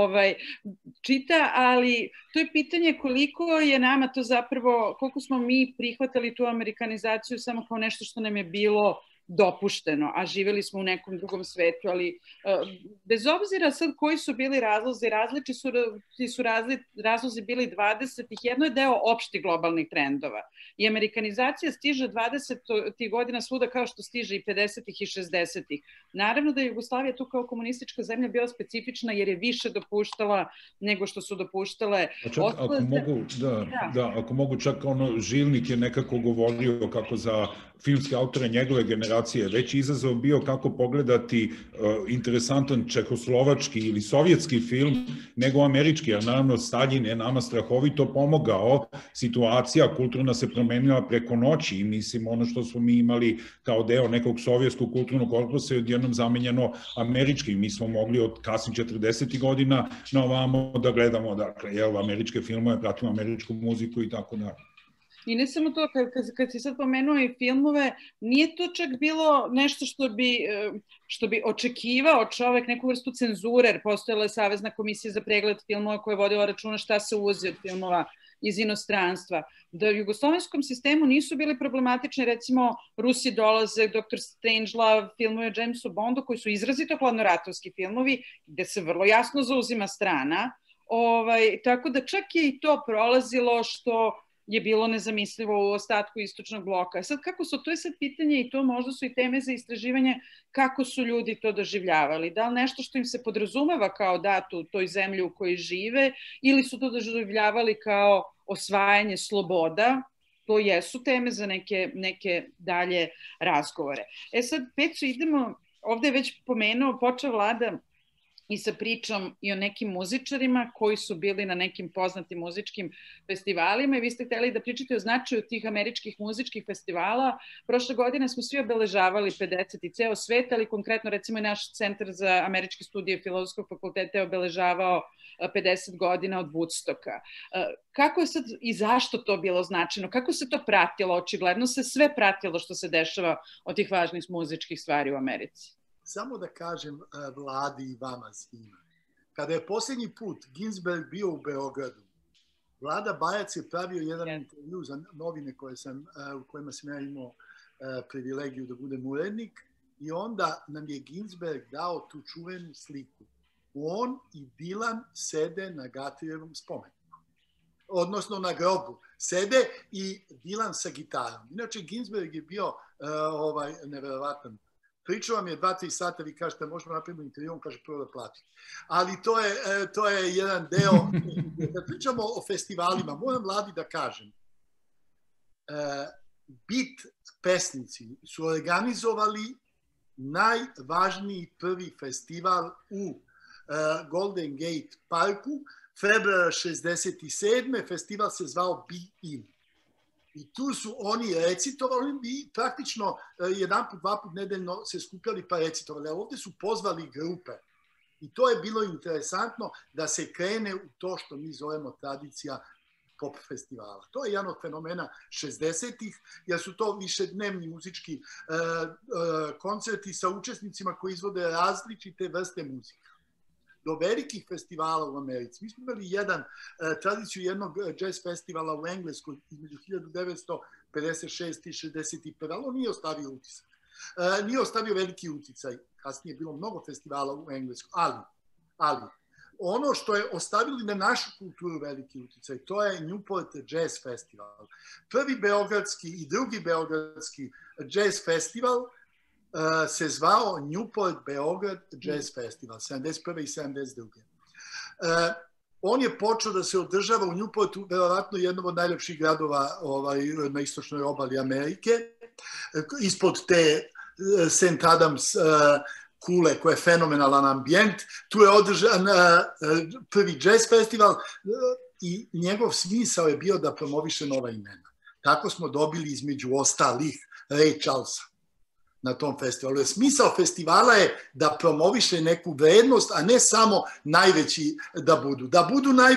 čita, ali to je pitanje koliko je nama to zapravo, koliko smo mi prihvatali tu amerikanizaciju samo kao nešto što nam je bilo dopušteno, a živjeli smo u nekom drugom svetu, ali bez obzira sad koji su bili razlozi, različiti su razlozi bili 20-ih, jedno je deo opštih globalnih trendova i amerikanizacija stiže 20-ih godina svuda kao što stiže i 50-ih i 60-ih. Naravno da je Jugoslavija tu kao komunistička zemlja bila specifična jer je više dopuštala nego što su dopuštale ostale. Ako mogu, čak Žilnik je nekako govorio kako za filmske autore njegove generacije već izazov bio kako pogledati interesantan čehoslovački ili sovjetski film nego američki, jer naravno Staljin je nama strahovito pomogao, situacija kulturna se promenila preko noći i mislim ono što smo mi imali kao deo nekog sovjetskog kulturnog korpusa je odjednom zamenjeno američki. Mi smo mogli od kasnih 40. godina na ovamo da gledamo, dakle, američke filmove, pratimo američku muziku i tako dalje. I ne samo to, kad si sad pomenuo i filmove, nije to čak bilo nešto što bi očekivao čovek, neku vrstu cenzure, jer postojala je Savezna komisija za pregled filmova koja je vodila računa šta se uvozi od filmova iz inostranstva. Da u jugoslovenskom sistemu nisu bili problematični, recimo Rusi dolaze, Dr. Strangelove, filmove o Jamesu Bondu, koji su izrazito hladnoratovski filmovi, gde se vrlo jasno zauzima strana, Tako da čak je i to prolazilo što je bilo nezamislivo u ostatku istočnog bloka. Sad, kako su, to je sad pitanje i to možda su i teme za istraživanje kako su ljudi to doživljavali. Da li nešto što im se podrazumeva kao dato u toj zemlji u kojoj žive ili su to doživljavali kao osvajanje sloboda, to jesu teme za neke dalje razgovore. Sad, Peco, idemo, ovde je već počeo Vlada i sa pričom i o nekim muzičarima koji su bili na nekim poznatim muzičkim festivalima i vi ste hteli da pričate o značaju tih američkih muzičkih festivala. Prošle godine smo svi obeležavali 50 i ceo svet, ali konkretno recimo i naš Centar za američke studije Filozofskog fakulteta je obeležavao 50 godina od Woodstocka. Kako je sad i zašto to bilo značajno? Kako se to pratilo? Očigledno se sve pratilo što se dešava od tih važnih muzičkih stvari u Americi. Samo da kažem Vladi i vama svima. Kada je posljednji put Ginsberg bio u Beogradu, Vlada Bajac je pravio jedan intervju za novine u kojima sam ja imao privilegiju da budem urednik i onda nam je Ginsberg dao tu čuvenu sliku. On i Dylan sede na Gatievom spomeniku. Odnosno na grobu. Sede i Dylan sa gitarom. Inače, Ginsberg je bio neverovatan. Pričao vam je 2-3 sata, vi kažete možemo napraviti intervju, on kaže prvo da plati. Ali to je jedan deo. Da pričamo o festivalima, moram Vladi da kažem. Beat pesnici su organizovali najvažniji prvi festival u Golden Gate parku. Februara 67. festival se zvao Be In. I tu su oni recitovali i praktično jedanput, dvaput nedeljno se skupljali pa recitovali. A ovdje su pozvali grupe. I to je bilo interesantno da se krene u to što mi zovemo tradicija pop festivala. To je jedan od fenomena 60-ih, jer su to višednevni muzički koncerti sa učesnicima koji izvode različite vrste muzika. Do velikih festivala u Americi. Mi smo imali tradiciju jednog jazz festivala u Engleskoj između 1956. i 1961. Ali on nije ostavio utisak. Nije ostavio veliki uticaj. Kasnije je bilo mnogo festivala u Engleskoj. Ali ono što je ostavili na našu kulturu veliki uticaj, to je Newport Jazz Festival. Prvi beogradski i drugi beogradski jazz festival se zvao Newport Beograd Jazz Festival, 71. i 72. On je počeo da se održava u Newportu, verovatno jednom od najljepših gradova na istočnoj obali Amerike, ispod te St. Adams kule koja je fenomenalan ambijent. Tu je održan prvi jazz festival i njegov smisao je bio da promoviše nova imena. Tako smo dobili između ostalih Ray Charlesa na tom festivalu. Smisao festivala je da promoviše neku vrednost, a ne samo najveći da budu. Da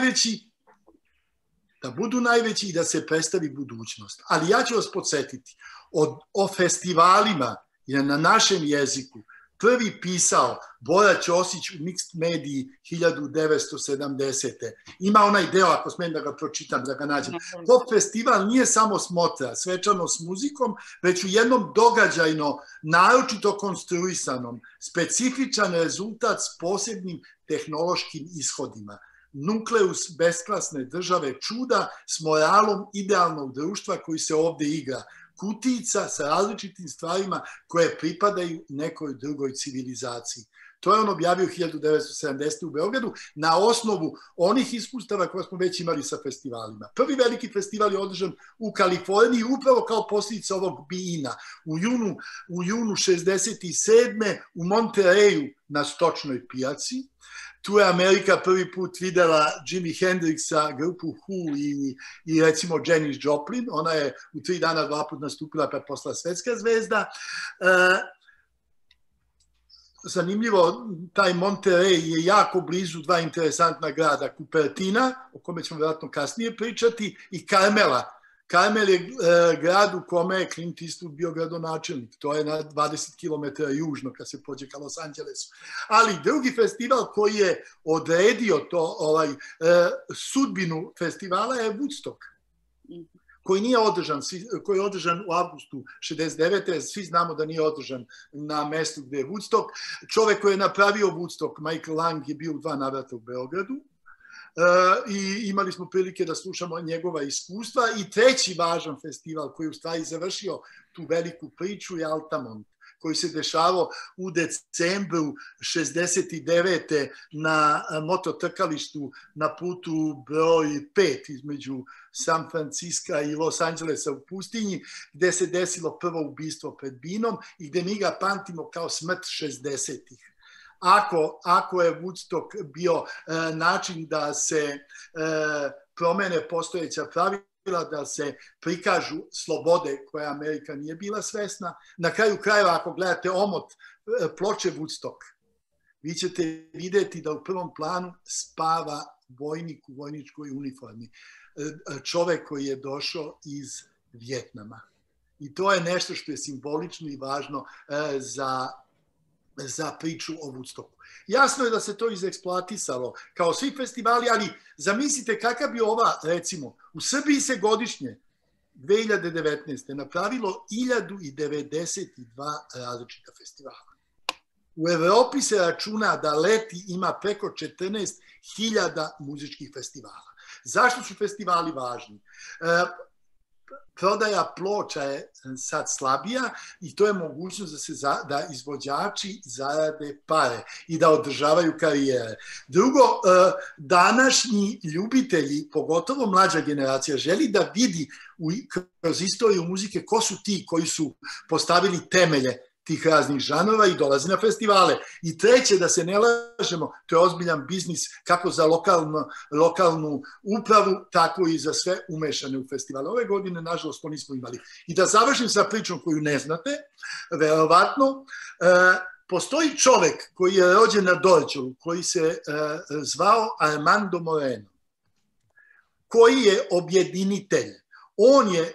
budu najveći i da se predstavi budućnost. Ali ja ću vas podsjetiti, o festivalima je na našem jeziku prvi pisao Bora Ćosić u Mixed Mediji 1970. Ima onaj deo, ako smijem da ga pročitam, da ga nađem. Pop festival nije samo smotra, svečano s muzikom, već u jednom događajno, naročito konstruisanom, specifičan rezultat s posebnim tehnološkim ishodima. Nukleus besklasne države čuda s moralom idealnog društva koji se ovdje igra. Kutica sa različitim stvarima koje pripadaju nekoj drugoj civilizaciji. To je on objavio 1970. u Beogradu na osnovu onih iskustava koje smo već imali sa festivalima. Prvi veliki festival je održan u Kaliforniji upravo kao posljedica ovog Be-ina. U junu 67. u Monterreyu na Stočnoj pijaci. Tu je Amerika prvi put videla Jimi Hendrixa, grupu Who i recimo Janis Joplin. Ona je u 3 dana 2 put nastupila pa je postala svetska zvezda. Zanimljivo, taj Monterrey je jako blizu 2 interesantna grada, Cupertina, o kome ćemo vjerojatno kasnije pričati, i Carmela. Carmel je grad u kome je Clint Eastwood bio gradonačelnik. To je na 20 km južno kad se pođe ka Los Angelesu. Ali drugi festival koji je odredio sudbinu festivala je Woodstock, koji nije održan, koji je održan u avgustu 69. Svi znamo da nije održan na mestu gde je Woodstock. Čovek koji je napravio Woodstock, Michael Lang, je bio u 2 navrata u Beogradu. i imali smo prilike da slušamo njegova iskustva. I treći važan festival koji u stvari završio tu veliku priču je Altamont, koji se dešavao u decembru 69. na mototrkalištu na putu broj 5 između San Francisca i Los Angelesa u pustinji, gde se desilo prvo ubistvo pred binom i gde mi ga pamtimo kao smrt 60-ih. Ako je Woodstock bio način da se promene postojeća pravila, da se prikažu slobode koje Amerika nije bila svesna. Na kraju krajeva, ako gledate omot ploče Woodstock, vi ćete vidjeti da u prvom planu spava vojnik u vojničkoj uniformi. Čovek koji je došao iz Vjetnama. I to je nešto što je simbolično i važno za priču o Woodstocku. Jasno je da se to izeksploatisalo kao svi festivali, ali zamislite kakav bi ova, recimo, u Srbiji se godišnje 2019. napravilo 1092 različita festivala. U Evropi se računa da leti ima preko 14.000 muzičkih festivala. Zašto su festivali važni? Prodaja ploča je sad slabija i to je mogućnost da izvođači zarade pare i da održavaju karijere. Drugo, današnji ljubitelji, pogotovo mlađa generacija, želi da vidi kroz istoriju muzike ko su ti koji su postavili temelje tih raznih žanova i dolazi na festivale. I treće, da se ne lažemo, to je ozbiljan biznis kako za lokalnu upravu, tako i za sve umešane u festivale. Ove godine, nažalost, to nismo imali. I da završim sa pričom koju ne znate, verovatno, postoji čovek koji je rođen na Dorćolu, koji se zvao Armando Moreno, koji je objedinitelj. On je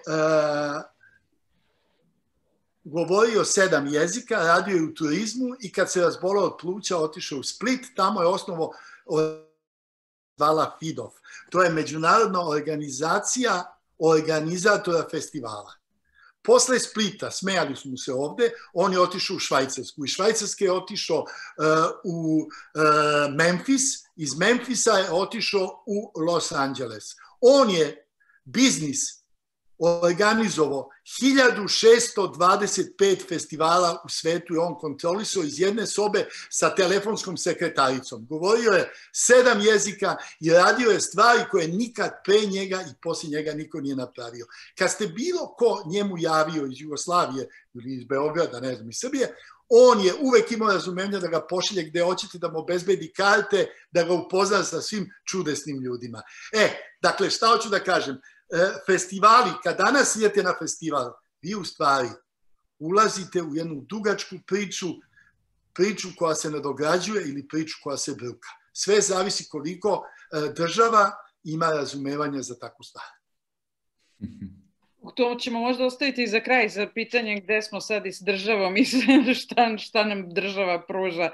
govorio 7 jezika, radio je u turizmu i kad se razbolao od pluća otišao u Split, tamo je osnovo zvala FIDOF. To je međunarodna organizacija organizatora festivala. Posle Splita, smejali smo se ovde, on je otišao u Švajcarsku. Iz Švajcarske je otišao u Memfis, iz Memfisa je otišao u Los Angeles. On je biznis organizovao 1625 festivala u svetu i on kontrolisao iz jedne sobe sa telefonskom sekretaricom. Govorio je 7 jezika i radio je stvari koje nikad pre njega i poslije njega niko nije napravio. Kad ste bilo ko njemu javio iz Jugoslavije ili iz Beograda, ne znam, iz Srbije, on je uvek imao razumenja da ga pošalje gde hoćete, da mu obezbedi karte, da ga upozna sa svim čudesnim ljudima. Dakle, šta hoću da kažem? Festivali, kad danas idete na festival, vi u stvari ulazite u jednu dugačku priču koja se nadograđuje ili priču koja se bruka. Sve zavisi koliko država ima razumevanja za takvu stvar. To ćemo možda ostaviti za kraj, za pitanje gde smo sad i s državom i šta nam država pruža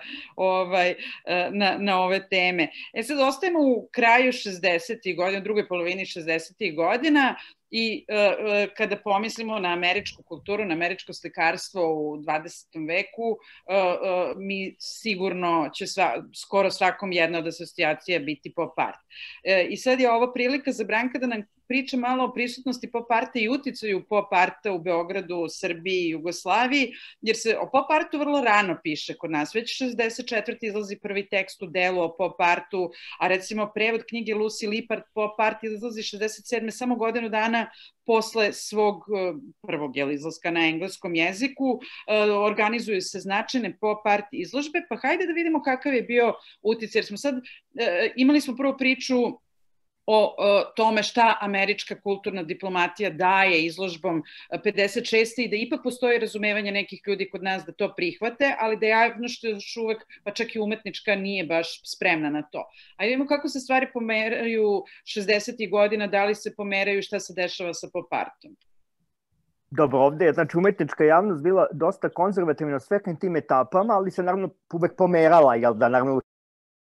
na ove teme. Sad ostajemo u kraju 60. godina, drugoj polovini 60. godina i kada pomislimo na američku kulturu, na američko slikarstvo u 20. veku, mi sigurno će skoro svakom jedna od asocijacija biti pop art. I sad je ovo prilika za Branka da nam priča malo o prisutnosti pop arta i uticaju pop arta u Beogradu, Srbiji i Jugoslaviji, jer se o pop artu vrlo rano piše kod nas. Već 64. izlazi prvi tekst u delu o pop artu, a recimo prevod knjige Lucy Lippard Pop art izlazi 67. samo godinu dana posle svog prvog izlaska na engleskom jeziku. Organizuju se značajne pop art izložbe, pa hajde da vidimo kakav je bio uticaj, jer smo sad imali smo prvu priču o tome šta američka kulturna diplomatija daje izložbom 56. i da ipak postoji razumevanje nekih ljudi kod nas da to prihvate, ali da javnost još uvek, pa čak i umetnička, nije baš spremna na to. A vidimo kako se stvari pomeraju 60. godina, da li se pomeraju i šta se dešava sa pop artom. Dobro, ovde je umetnička javnost bila dosta konzervativna u svim tim etapama, ali se naravno uvek pomerala, jel da, naravno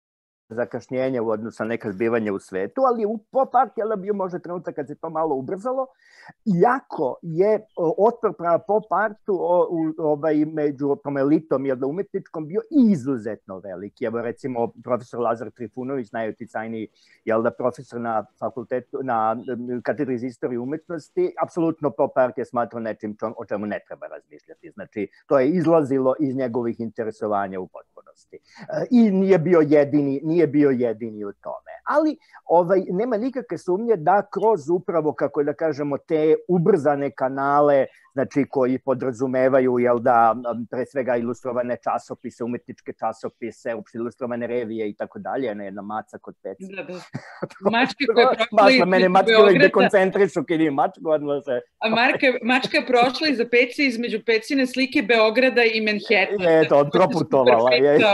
zakašnjenje u odnosu na neka zbivanja u svetu, ali u pop art je bio možda trenutak kad se to malo ubrzalo, iako je otpor prema pop artu među elitom umetničkom bio izuzetno veliki. Evo recimo profesor Lazar Trifunović, najuticajniji profesor na fakultetu, na katedri za istoriju umetnosti, apsolutno pop art je smatrao nečim o čemu ne treba razmišljati. Znači, to je izlazilo iz njegovih interesovanja u potpunosti. I nije bio jedini u tome. Ali nema nikakve sumnje da kroz upravo, kako da kažemo, te ubrzane kanale, znači koji podrazumevaju, pre svega ilustrovane časopise, umetničke časopise, uopšte ilustrovane revije i tako dalje, jedna maca kod peci. Mačke koje prošla iz mene mačke uvek dekoncentrišu kad im mačku odmah se... A mačka je prošla iza peci, između pecine slike Beograda i Manhattana. Eto, odproputovala.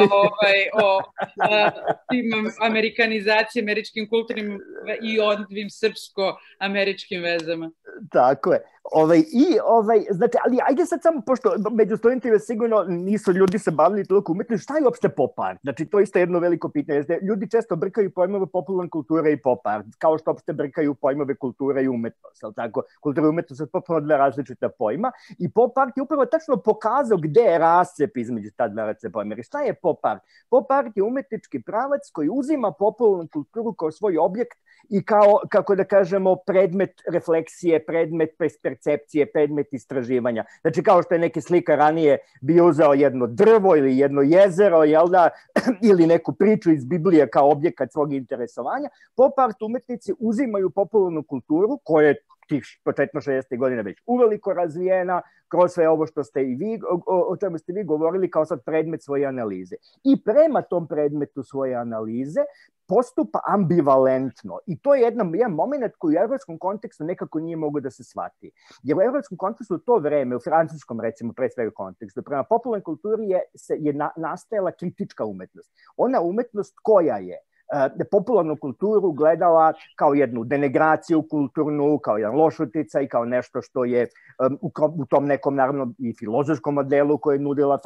O tim amerikanizacije, američkim kulturnim i ovim srpsko-američkim vezama. Tako je. Znači, ali ajde sad samo, pošto među studentima sigurno nisu ljudi se bavili toliko umetnosti, šta je uopšte pop art? Znači, to je isto jedno veliko pitanje. Ljudi često brkaju pojmove popularne kulture i pop art, kao što uopšte brkaju pojmove kulture i umetnost. Kultura i umetnost su potpuno dve različita pojma i pop art je upravo tačno pokazao gde je rascep između ta dva različita pojma. Jer šta je pop art? Pop art je umetnički pravac koji uzima popularnu kulturu kao svoj objekt i kao, kako da kažemo, predmet refleksije, predmet percepcije, predmet istraživanja. Znači, kao što je neki slika ranije bio uzeo jedno drvo ili jedno jezero, ili neku priču iz Biblije kao objekat svog interesovanja, pop art umetnici uzimaju popularnu kulturu, koja je tih početno 60. godina već uveliko razvijena, kroz sve ovo što ste i vi, o čemu ste vi govorili kao sad predmet svoje analize. I prema tom predmetu svoje analize postupa ambivalentno. I to je jedan moment koji u evropskom kontekstu nekako nije mogo da se shvati. Jer u evropskom kontekstu u to vreme, u francuskom recimo pre svega kontekstu, prema popularnoj kulturi je nastajala kritička umetnost. Ona umetnost koja je popularnu kulturu gledala kao jednu denegraciju kulturnu, kao jedan loš uticaj, kao nešto što je u tom nekom, naravno, i filozofskom modelu koje je nudila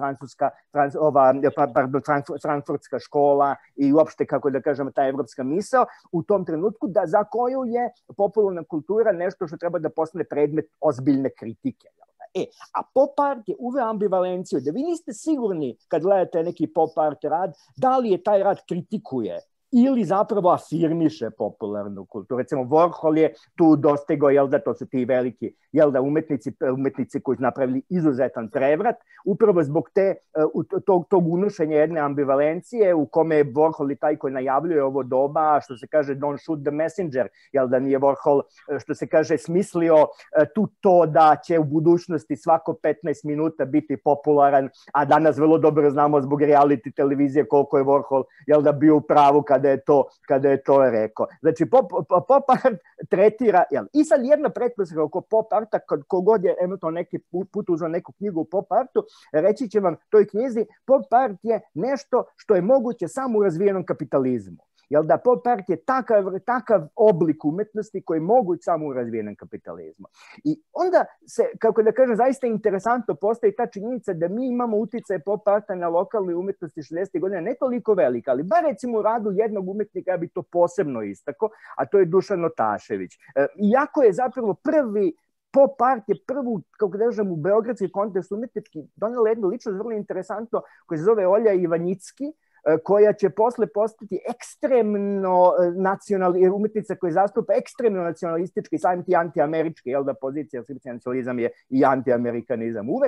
frankfurtska škola i uopšte, kako da kažemo, ta evropska misao, u tom trenutku za koju je popularna kultura nešto što treba da postane predmet ozbiljne kritike. A pop art je uveo ambivalenciju, da vi niste sigurni kad gledate neki pop art rad, da li je taj rad kritikuje ili zapravo afirmiše popularnu kulturu. Recimo, Warhol je tu dostigao, to su ti veliki, umetnici koji su napravili izuzetan prevrat, upravo zbog tog unošenja jedne ambivalencije u kome je Warhol i taj koji najavljuje ovo doba, što se kaže don't shoot the messenger, nije Warhol, što se kaže, smislio tu to da će u budućnosti svako 15 minuta biti popularan, a danas vrlo dobro znamo zbog reality televizije koliko je Warhol bio u pravu kada je to rekao. Znači, pop art tretira, i sad jedna pretpostavka oko pop arta, kogod je neki put uzeo neku knjigu u pop artu, reći će vam toj knjizi, pop art je nešto što je moguće samo u razvijenom kapitalizmu. Pop art je takav oblik umetnosti koji je moguć samo u razvijenom kapitalizmu. I onda se, kako da kažem, zaista interesantno postaje ta činjenica da mi imamo uticaj pop arta na lokalnoj umetnosti 60. godina, ne toliko velika, ali bar recimo u radu jednog umetnika ja bi to posebno istako, a to je Dušan Notašević. Iako je zapravo pop art je prvu, kako da kažem, u beogradski kontekst umetnički donela jednu ličnost vrlo interesantno koja se zove Olja Ivanjicki, koja će posle postati ekstremno umetnica koja zastupa ekstremno nacionalistički, samim ti antiamerički, pozicija, srpski nacionalizam je i antiamerikanizam uvek.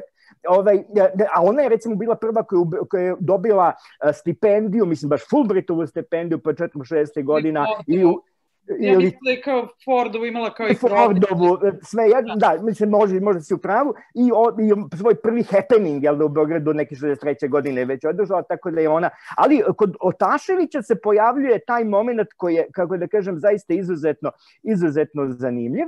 A ona je recimo bila prva koja je dobila stipendiju, mislim baš Fulbrightovu stipendiju početkom 60. godina i ja mislim da je kao Fordovu imala kao i Fordovu, sve jedno, da, mislim, može si u pravu, i svoj prvi happening, u Beogradu neke 63. godine već održala, tako da je ona, ali kod Otaševića se pojavljuje taj moment koji je, kako da kažem, zaista izuzetno zanimljiv,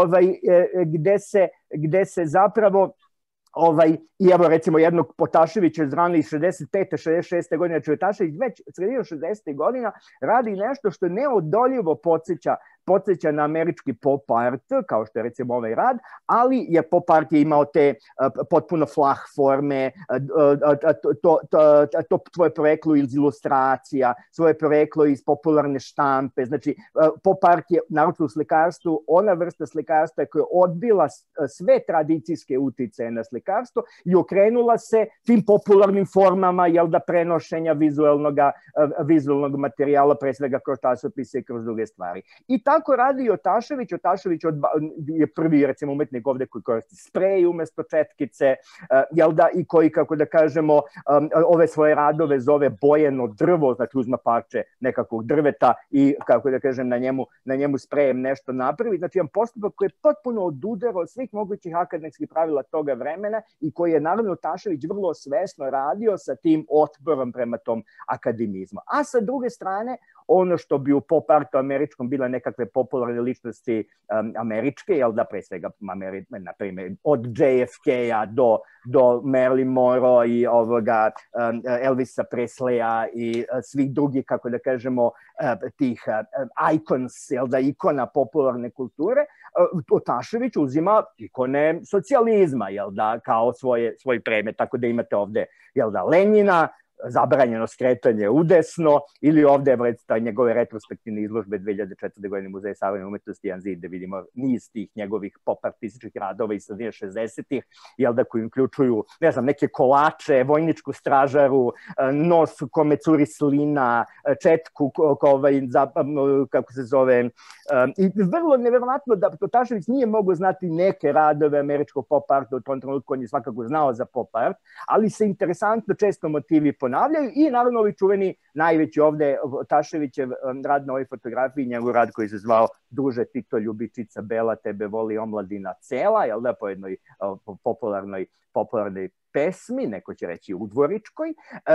gde se zapravo i evo recimo jednog Potaševića iz ranih 65. 66. godine, znači Otašević već sredinom 60. godina radi nešto što neodoljivo podsjeća podsjeća na američki pop art, kao što je recimo ovaj rad, ali je pop art je imao te potpuno flah forme, to tvoje poreklo iz ilustracija, svoje poreklo iz popularne štampe. Znači, pop art je, naročito u slikarstvu, ona vrsta slikarstva koja je odbila sve tradicijske uticaje na slikarstvo i okrenula se tim popularnim formama, prenošenja vizualnog materijala, pre svega kroz časopise i kroz druge stvari. I tako radi i Otašević. Otašević je prvi, recimo, umetnik ovde koji koristi sprej umesto četkice, i koji, kako da kažemo, ove svoje radove zove bojeno drvo, znači uzma parče nekakvog drveta i, kako da kažem, na njemu sprejem nešto napravi. Znači, jedan postupak koji je potpuno odudarao od svih mogućih akademskih pravila toga vremena i koji je, naravno, Otašević vrlo svesno radio sa tim otporom prema tom akademizmu. A sa druge strane, ono što bi u pop artu američkom bila nekakve popularne ličnosti američke, pre svega, na primjer, od JFK-a do Marilyn Monroe i Elvisa Presleya i svih drugih, kako da kažemo, tih icons, ikona popularne kulture, Otašević uzima ikone socijalizma, kao svoj predmet, tako da imate ovde, Lenjina, zabranjeno skretanje udesno, ili ovde je njegove retrospektivne izložbe 2004. godine Muzeja savremene umetnosti, jedan zid, da vidimo niz tih njegovih pop-artističkih radova iz sredine 60-ih, koji uključuju, ne znam, neke kolače, vojničku stražaru, nos u kome curi slina, četku, kako se zove, i vrlo neverovatno da Otašević nije mogao znati neke radove američkog pop-arta, u tom trenutku on je svakako znao za pop-art, ali se interesantno često motivi ponavljaju i naravno ovi čuveni, najveći ovde, Otaševićev rad na ovoj fotografiji, njegov rad koji se zvao Druže Tito, ljubičica bela, tebe voli omladina cela, po jednoj popularnoj pesmi, neko će reći udvoričkoj,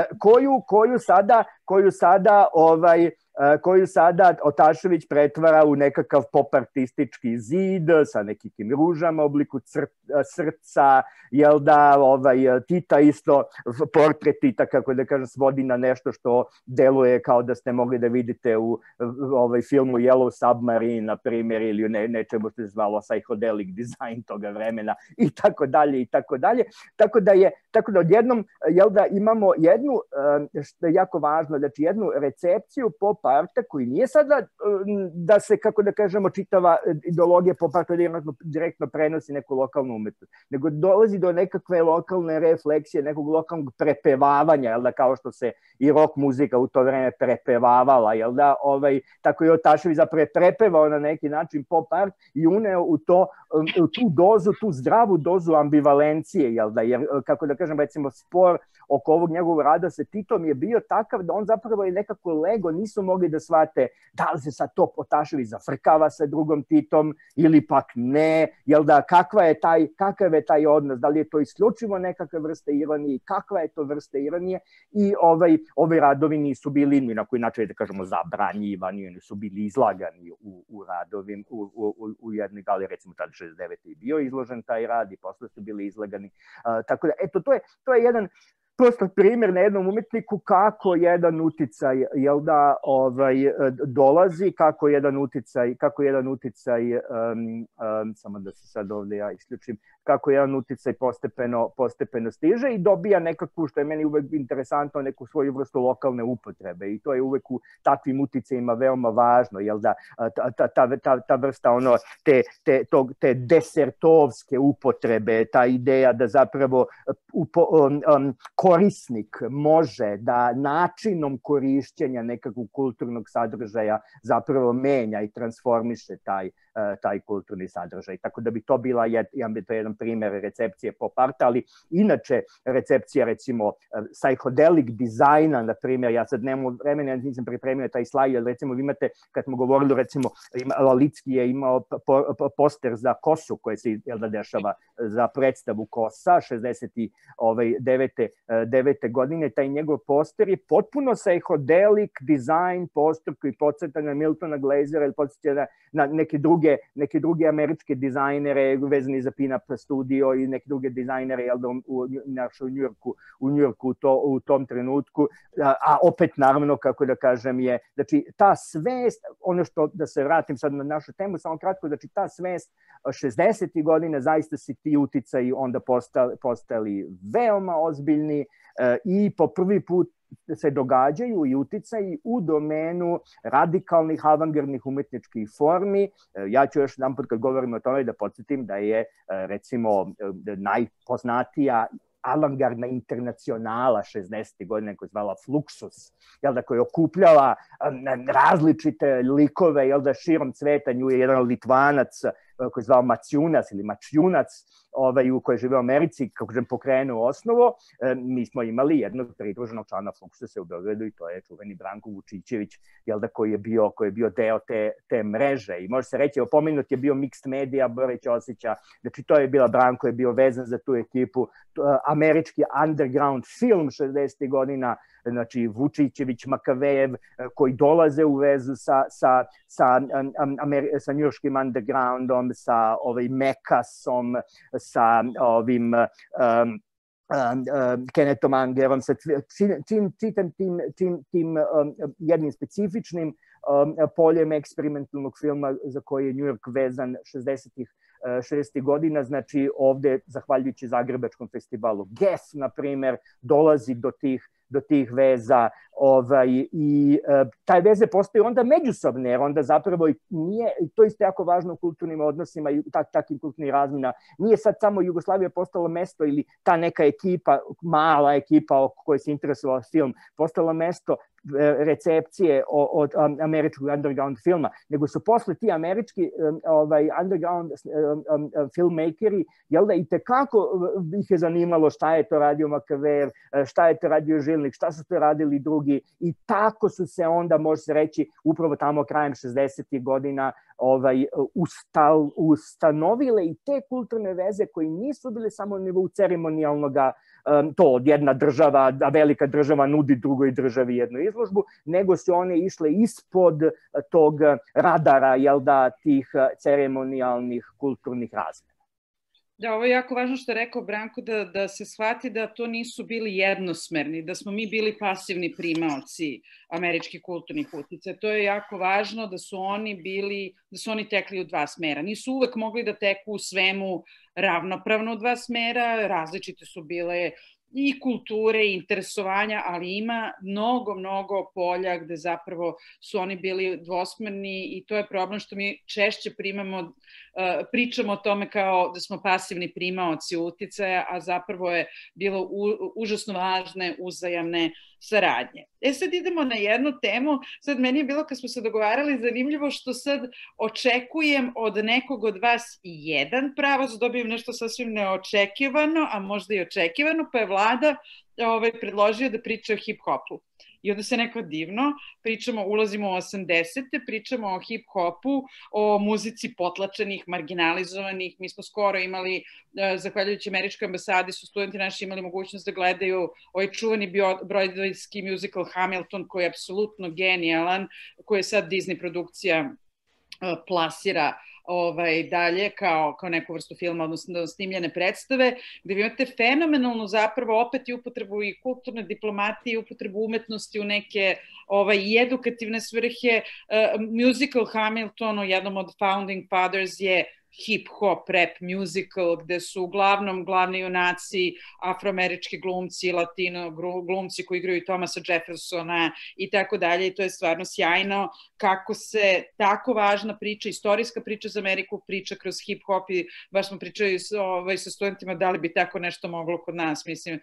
koju sada Otašević pretvara u nekakav pop-artistički zid sa nekim ružama u obliku srca, Tita isto, portret Tita, kako da kažem, svodi na nešto što deluje kao da ste mogli da vidite u filmu Yellow Submarine, na primjer, ili nečemu što se zvalo psychedelic design toga vremena, i tako dalje, i tako dalje. Tako da odjednom, imamo jednu, što je jako važno, znači jednu recepciju pop arta koji nije sada da se, kako da kažemo, čitava ideologija pop arta direktno prenosi neku lokalnu umetnost, nego dolazi do nekakve lokalne refleksije, nekog lokalnog prepevavanja, kao što se i rock muzika u to vreme prepevavala, tako je Otašević zapravo prepevao na neki način pop art i uneo u tu dozu, tu zdravu dozu ambivalencije, jer, kako da kažem, recimo, spor oko ovog njegovog rada sa Titom je bio takav da on zapravo je nekako lego, nisu mogli da shvate da li se sad to Otašević zafrkava sa drugom Titom ili pak ne, kakav je taj odnos, da li je to isključivo nekakva vrsta ironije, kakva je to vrsta ironije, i ovi radovi nisu bili ni na koji način, da kažemo, zabranjivani, oni su bili izlagani u radovima, u jednoj galeriji, recimo tada 69. je bio izložen taj rad i posle su bili izlagani, tako da, eto, to je jedan prosto primjer na jednom umetniku kako jedan uticaj dolazi, kako jedan uticaj, samo da se sad ovde ja isključim, kako jedan uticaj postepeno stiže i dobija nekakvu, što je meni uvek interesantno, neku svoju vrstu lokalne upotrebe, i to je uvek u takvim uticajima veoma važno, ta vrsta te desertovske upotrebe, ta ideja da zapravo korisnik može da načinom korišćenja nekakvog kulturnog sadržaja zapravo menja i transformiše taj kulturni sadržaj. Tako da bi to bila jedan primjer recepcije pop arta, ali inače recepcija, recimo, psychedelic dizajna, na primjer, ja sad nemam vremena, ja nisam pripremio taj slajd, ali recimo vi imate, kad smo govorili, recimo, Lalicki je imao poster za Kosu koji se dešava za predstavu Kosa 69. godine, taj njegov poster je potpuno psychedelic dizajn poster koji podsjeta na Miltona Glazera ili podsjeta na neke druge neke druge američke dizajnere vezani za Pin-Up studio i neke druge dizajnere u New Yorku u tom trenutku, a opet naravno, kako da kažem, je, znači ta svest, ono što, da se vratim sad na našu temu, samo kratko, znači ta svest 60. godine zaista si ti uticaji onda postali veoma ozbiljni i po prvi put se događaju i uticaji u domenu radikalnih avangardnih umetničkih formi. Ja ću još jedan put kad govorim o tome da podsjetim da je recimo najpoznatija avangardna internacionala 60. godine koja je zvala Fluxus, koja je okupljala različite likove širom sveta. Nju je jedan Litvanac koji je zvao Maciunas ili Mačjunac, koji je živeo u Americi, kako je pokrenuo osnovu. Mi smo imali jednog pridruženog člana Fluxusa u Beogradu i to je čuveni Branko Vučićević, koji je bio deo te mreže. I može se reći, pomenut je bio Mixed Media, Borić Osića, znači to je bila, Branko je bio vezan za tu ekipu, američki underground film 60. godina, znači Vučićević, Makavejev, koji dolaze u vezu sa njujorškim undergroundom, sa Mekasom, sa Kennethom Angerom, sa tim jednim specifičnim poljem eksperimentalnog filma za koji je New York vezan 60. godina, znači ovde, zahvaljujući Zagrebačkom festivalu GEF, na primer, dolazi do tih veza i taj veze postoji onda međusobne, jer onda zapravo nije, i to isto jako važno u kulturnim odnosima i takvim kulturnim razmjena, nije sad samo Jugoslavija postala mesto ili ta neka ekipa, mala ekipa oko koje se interesovala film, postala mesto recepcije od američkog underground filma, nego su posle ti američki underground filmmakeri, i tekako ih je zanimalo šta je to radio Makavejev, šta je to radio Žilnik, šta su to radili drugi, i tako su se onda, može se reći, upravo tamo krajem 60. godina ustanovile i te kulturne veze koji nisu bile samo na nivou ceremonijalnog, to jedna država, da velika država nudi drugoj državi jednu izložbu, nego su one išle ispod tog radara, tih ceremonijalnih kulturnih razmena. Da, ovo je jako važno što je rekao Branko, da se shvati da to nisu bili jednosmerni, da smo mi bili pasivni primaoci američkih kulturnih uticaja. To je jako važno da su oni tekli u dva smera. Nisu uvek mogli da teku u svemu ravnopravno u dva smera, različite su bile i kulture i interesovanja, ali ima mnogo polja gde zapravo su oni bili dvosmerni i to je problem što mi češće pričamo o tome kao da smo pasivni primaoci uticaja, a zapravo je bilo užasno važne uzajamne saradnje. Sad idemo na jednu temu. Sad meni je bilo, kad smo se dogovarali, zanimljivo što sad očekujem od nekog od vas jedan pravac, dobijem nešto sasvim neočekivano, a možda i očekivano, pa je Vlada predložio da priča o hip-hopu. I onda se neko divno, ulazimo u 80. pričamo o hip-hopu, o muzici potlačenih, marginalizovanih. Mi smo skoro imali, zahvaljujući američkoj ambasadi, su studenti naši imali mogućnost da gledaju ovaj čuveni broadwayski musical Hamilton, koji je apsolutno genijalan, koji je sad Disney produkcija plasira dalje kao neku vrstu filma, odnosno snimljene predstave, gde vi imate fenomenalnu zapravo opet i upotrebu i kulturne diplomatije i upotrebu umetnosti u neke i edukativne svrhe. Musical Hamilton, jednom od founding fathers, je hip-hop, rap musical, gde su uglavnom glavni junaci afroamerički glumci, latino glumci koji igraju Thomasa Jeffersona i tako dalje, i to je stvarno sjajno kako se tako važna priča, istorijska priča za Ameriku, priča kroz hip-hop, i baš smo pričali sa studentima da li bi tako nešto moglo kod nas, mislim,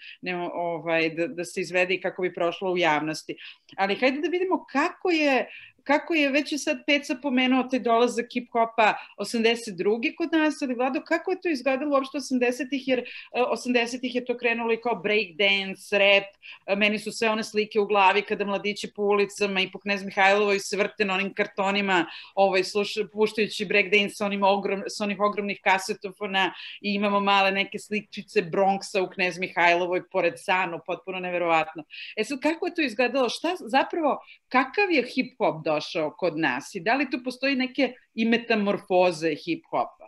da se izvede i kako bi prošlo u javnosti. Ali hajde da vidimo kako je, već je sad Peca pomenuo taj dolazak hip-hopa 82. kod nas, ali Vlado, kako je to izgledalo uopšte 80-ih, jer 80-ih je to krenulo i kao breakdance, rap, meni su sve one slike u glavi kada mladići po ulicama i po Knez Mihajlovoj se vrte na onim kartonima, puštajući breakdance sa onih ogromnih kasetofona, i imamo male neke sličice Bronxa u Knez Mihajlovoj pored Sanu, potpuno neverovatno. Sad, kako je to izgledalo, kakav je hip-hop došao kod nas i da li tu postoji neke i metamorfoze hip-hopa?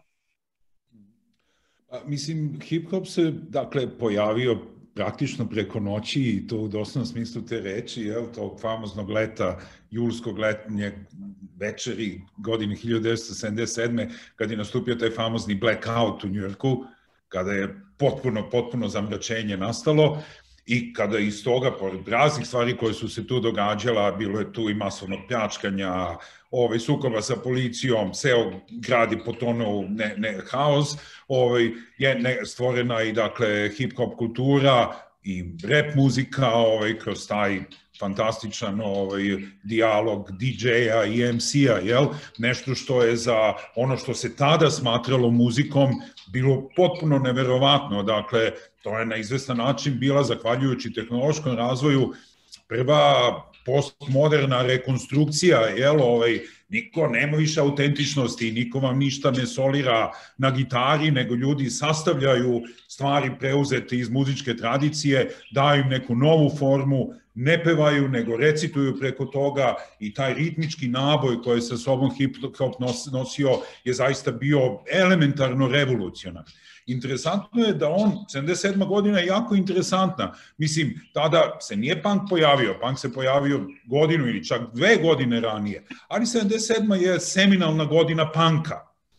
Mislim, hip-hop se, dakle, pojavio praktično preko noći i to u doslovnom smislu te reči, tog famoznog leta, julskog letnjeg večeri godine 1977. kad je nastupio taj famozni blackout u Njujorku, kada je potpuno zamračenje nastalo i kada iz toga, pored raznih stvari koje su se tu događala, bilo je tu i masovnog pljačkanja, sukoba sa policijom, ceo grad je potonuo u haos, je stvorena i, dakle, hip-hop kultura i rap muzika kroz taj fantastičan dijalog DJ-a i MC-a, nešto što je za ono što se tada smatralo muzikom bilo potpuno neverovatno, dakle, to je na izvestan način bila, zahvaljujući tehnološkom razvoju, prva postmoderna rekonstrukcija, niko nema više autentičnosti, niko vam ništa ne solira na gitari, nego ljudi sastavljaju stvari preuzete iz muzičke tradicije, daju im neku novu formu, ne pevaju, nego recituju preko toga i taj ritmički naboj koji je sa sobom hip-hop nosio je zaista bio elementarno revolucionar. Interesantno je da 77. godina je jako interesantna. Mislim, tada se nije punk pojavio, punk se pojavio godinu ili čak 2 godine ranije, ali 77. je seminalna godina punka.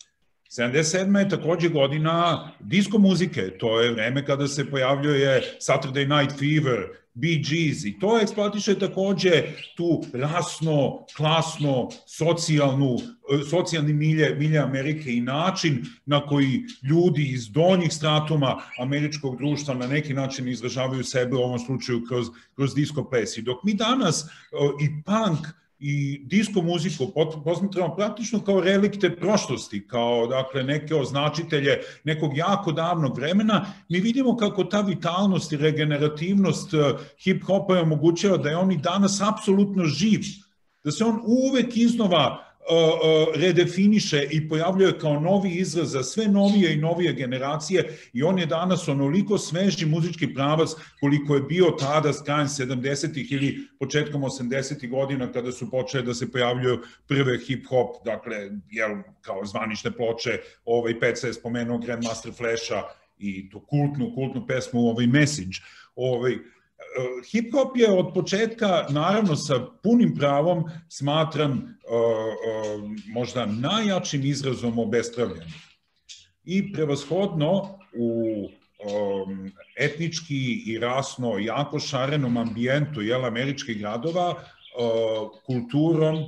77. je takođe godina disko muzike, to je vreme kada se pojavljuje Saturday Night Fever, Bee Gees i to eksploatiše takođe tu rasno, klasno, socijalni milje Amerike i način na koji ljudi iz donjih stratuma američkog društva na neki način izražavaju sebe, u ovom slučaju kroz disko ples. I dok mi danas i punk i disko muziku posmatramo praktično kao relikte prošlosti, kao, dakle, neke označitelje nekog jako davnog vremena, mi vidimo kako ta vitalnost i regenerativnost hip-hopa je omogućava da je on i danas apsolutno živ, da se on uvek iznova redefiniše i pojavljuje kao novi izraz za sve novije i novije generacije i on je danas onoliko sveži muzički pravac koliko je bio tada s krajem 70-ih ili početkom 80-ih godina kada su počeli da se pojavljuju prve hip-hop, dakle, kao zvanične ploče, Peca je spomenuo Grandmaster Flasha i tu kultnu pesmu Message. Hip-hop je od početka, naravno sa punim pravom, smatram možda najjačim izrazom obespravljanja. I prevashodno u etnički i rasno jako šarenom ambijentu američkih gradova, kulturom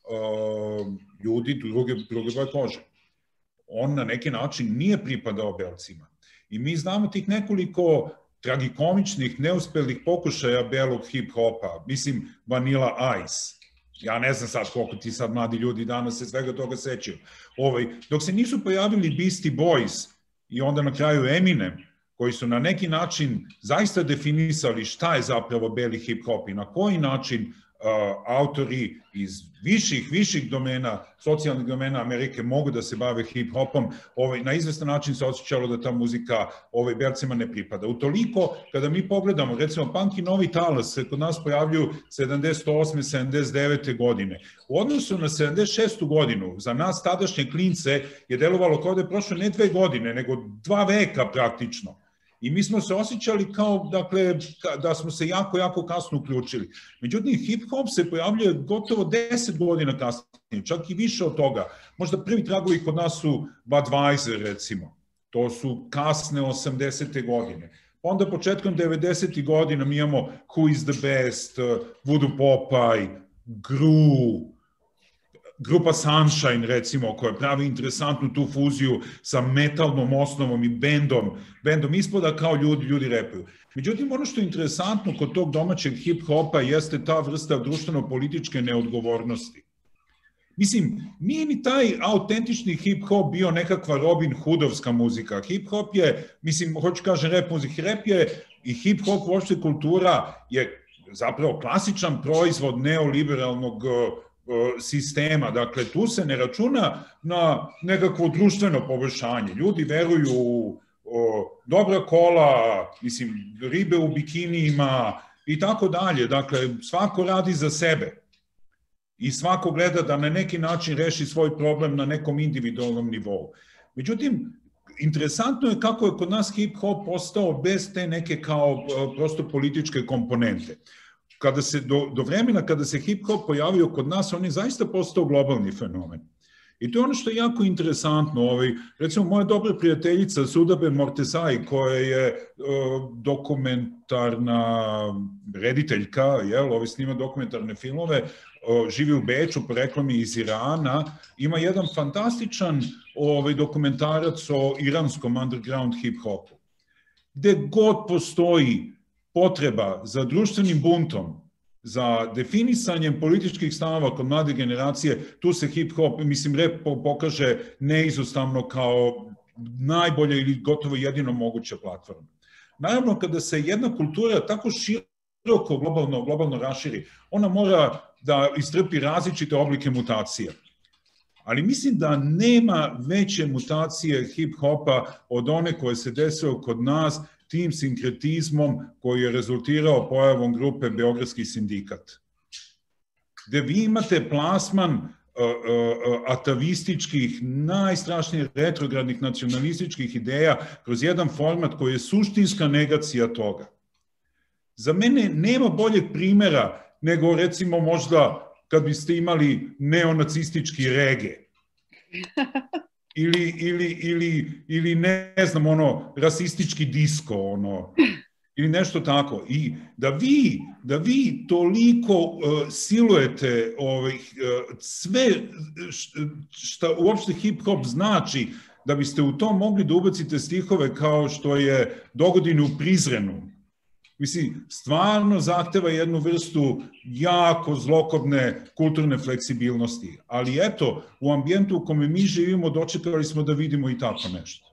ljudi druge boje kože. On na neki način nije pripadao belcima. I mi znamo tih nekoliko tragikomičnih, neuspelih pokušaja belog hip-hopa, mislim Vanilla Ice. Ja ne znam sad koliko ti sad mladi ljudi danas se svega toga sećaju. Dok se nisu pojavili Beastie Boys i onda na kraju Eminem, koji su na neki način zaista definisali šta je zapravo beli hip-hop i na koji način autori iz viših domena, socijalnih domena Amerike mogu da se bave hip-hopom, na izvestan način se osjećalo da ta muzika belcima ne pripada. Utoliko, kada mi pogledamo, recimo, punk i novi talas se kod nas pojavljuju 78. 79. godine. U odnosu na 76. godinu, za nas tadašnje klince je delovalo kao da je prošlo ne 2 godine, nego 2 veka praktično. I mi smo se osjećali kao, dakle, da smo se jako kasno uključili. Međutim, hip-hop se pojavljuje gotovo 10 godina kasnije, čak i više od toga. Možda prvi tragovi kod nas su Budweiser, recimo. To su kasne 80. godine. Onda početkom 90. godina mi imamo Who is the Best, Voodoo Popeye, Gru, grupa Sunshine, recimo, koja pravi interesantnu tu fuziju sa metalnom osnovom i bendom ispoda kao ljudi repuju. Međutim, ono što je interesantno kod tog domaćeg hip-hopa jeste ta vrsta društveno-političke neodgovornosti. Mislim, nije ni taj autentični hip-hop bio nekakva Robin Hoodovska muzika. Hip-hop je, mislim, hoću kažem rap muzik, rap je i hip-hop uopšte kultura je zapravo klasičan proizvod neoliberalnog sistema. Dakle, tu se ne računa na nekakvo društveno poboljšanje. Ljudi veruju u dobra kola, mislim, ribe u bikinijima i tako dalje. Dakle, svako radi za sebe. i svako gleda da na neki način reši svoj problem na nekom individualnom nivou. Međutim, interesantno je kako je kod nas hip-hop postao bez te neke kao prosto političke komponente. Do vremena kada se hip-hop pojavio kod nas, on je zaista postao globalni fenomen. I to je ono što je jako interesantno. Recimo, moja dobra prijateljica Sudabe Mortesai, koja je dokumentarna rediteljka, snima dokumentarne filmove, živi u Beču, poreklom je iz Irana, ima jedan fantastičan dokumentarac o iranskom underground hip-hopu. Gde god postoji potreba za društvenim buntom, za definisanjem političkih stavova kod mlade generacije, tu se hip-hop, mislim, rap pokaže neizostavno kao najbolja ili gotovo jedino moguća platforma. Naravno, kada se jedna kultura tako široko globalno raširi, ona mora da istrpi različite oblike mutacija. Ali mislim da nema veće mutacije hip-hopa od one koje se desilo kod nas, tim sinkretizmom koji je rezultirao pojavom grupe Beogradski sindikat. Gde vi imate plasman atavističkih, najstrašnijih retrogradnih nacionalističkih ideja kroz jedan format koji je suštinska negacija toga. Za mene nema boljeg primera nego recimo možda kad biste imali neonacistički rege. Ili ne znam, rasistički disko, ili nešto tako. I da vi toliko silujete sve što uopšte hip-hop znači, da biste u to mogli da ubacite stihove kao što je Dogodine u Prizrenu. Mislim, stvarno zahteva jednu vrstu jako zlokobne kulturne fleksibilnosti. Ali eto, u ambijentu u kome mi živimo dočekali smo da vidimo i tako nešto.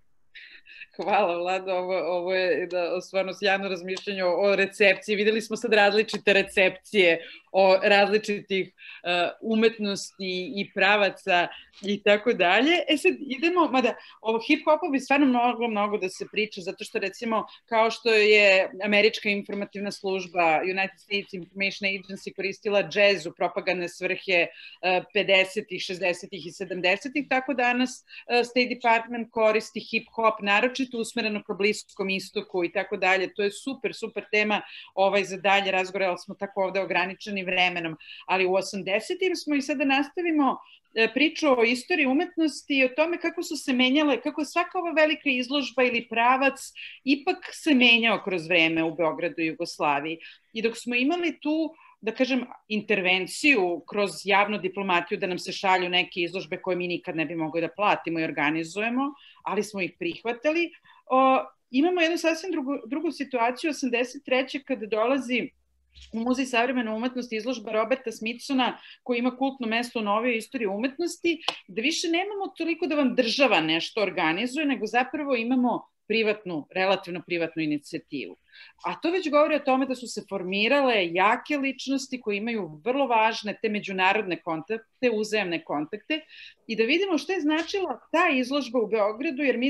Hvala, Vlado, ovo je stvarno sjajno razmišljanje o recepciji. Videli smo sad različite recepcije o različitih umetnosti i pravaca i tako dalje. Sad idemo, mada o hip-hopu bi stvarno mnogo da se priča, zato što recimo kao što je američka informativna služba United States Information Agency koristila džez u propagandne svrhe 50-ih, 60-ih i 70-ih, tako danas State Department koristi hip-hop, naročito usmereno ka Bliskom istoku i tako dalje. To je super tema za dalje razgovor, ali smo tako ovde ograničeni vremenom. Ali u 80-im smo i sada nastavimo priču o istoriji umetnosti i o tome kako su se menjale, kako je svaka ova velika izložba ili pravac ipak se menjao kroz vreme u Beogradu i Jugoslaviji. I dok smo imali tu, da kažem, intervenciju kroz javnu diplomatiju da nam se šalju neke izložbe koje mi nikad ne bi mogli da platimo i organizujemo, ali smo ih prihvatali. Imamo jednu sasvim drugu situaciju, 83. kada dolazi u Muzej savremene umetnosti izložba Roberta Smithsona koji ima kultno mesto u novoj istoriji umetnosti, da više nemamo toliko da vam država nešto organizuje, nego zapravo imamo relativno privatnu inicijativu. A to već govori o tome da su se formirale jake ličnosti koje imaju vrlo važne te međunarodne kontakte, uzajamne kontakte i da vidimo što je značila ta izložba u Beogradu, jer mi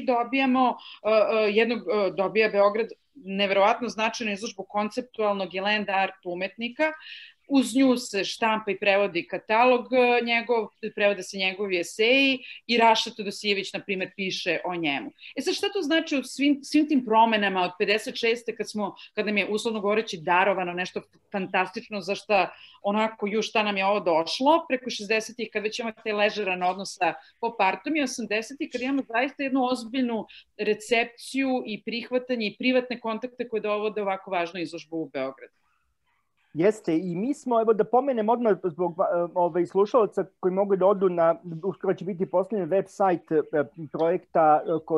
dobija Beograd neverovatno značajnu izložbu konceptualnog i land art umetnika. Uz nju se štampa i prevodi katalog njegov, prevode se njegovi eseji i Raša Todosijević, na primjer, piše o njemu. Sad, šta to znači u svim tim promenama od 56. kad nam je, uslovno govoreći, darovano nešto fantastično za šta onako šta nam je ovo došlo, preko 60-ih kad već imamo taj ležeran odnos sa pop artom i 80-ih kad imamo zaista jednu ozbiljnu recepciju i prihvatanje i privatne kontakte koje dovode ovako važnu izložbu u Beogradu. Jeste, i mi smo, evo da pomenem odmah zbog slušalaca koji mogu da odu na, uskoro će biti postavljen web sajt projekta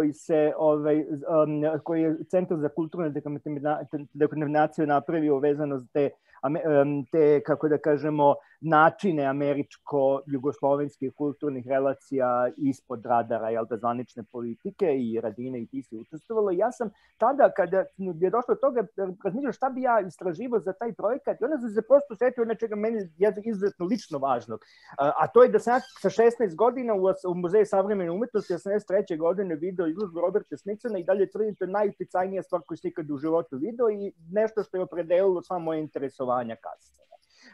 koji je Centar za kulturnu dekontaminaciju napravio vezano za te, kako da kažemo, načine američko-jugoslovenskih kulturnih relacija ispod radara, zvanične politike, i Radina i ti si učestvovalo. Ja sam tada, kada je došlo do toga, razmišljao šta bi ja istraživao za taj projekat, i onda sam se prosto setio nečega meni izuzetno lično važnog. A to je da sam ja sa 16 godina u Muzeju savremene umetnosti 83. godine video izložbu Roberta Smithsona i dalje tvrdim, to je najuticajnija stvar koju sam ikad u životu video i nešto što je opredelilo sva moje interesovanja kasnije.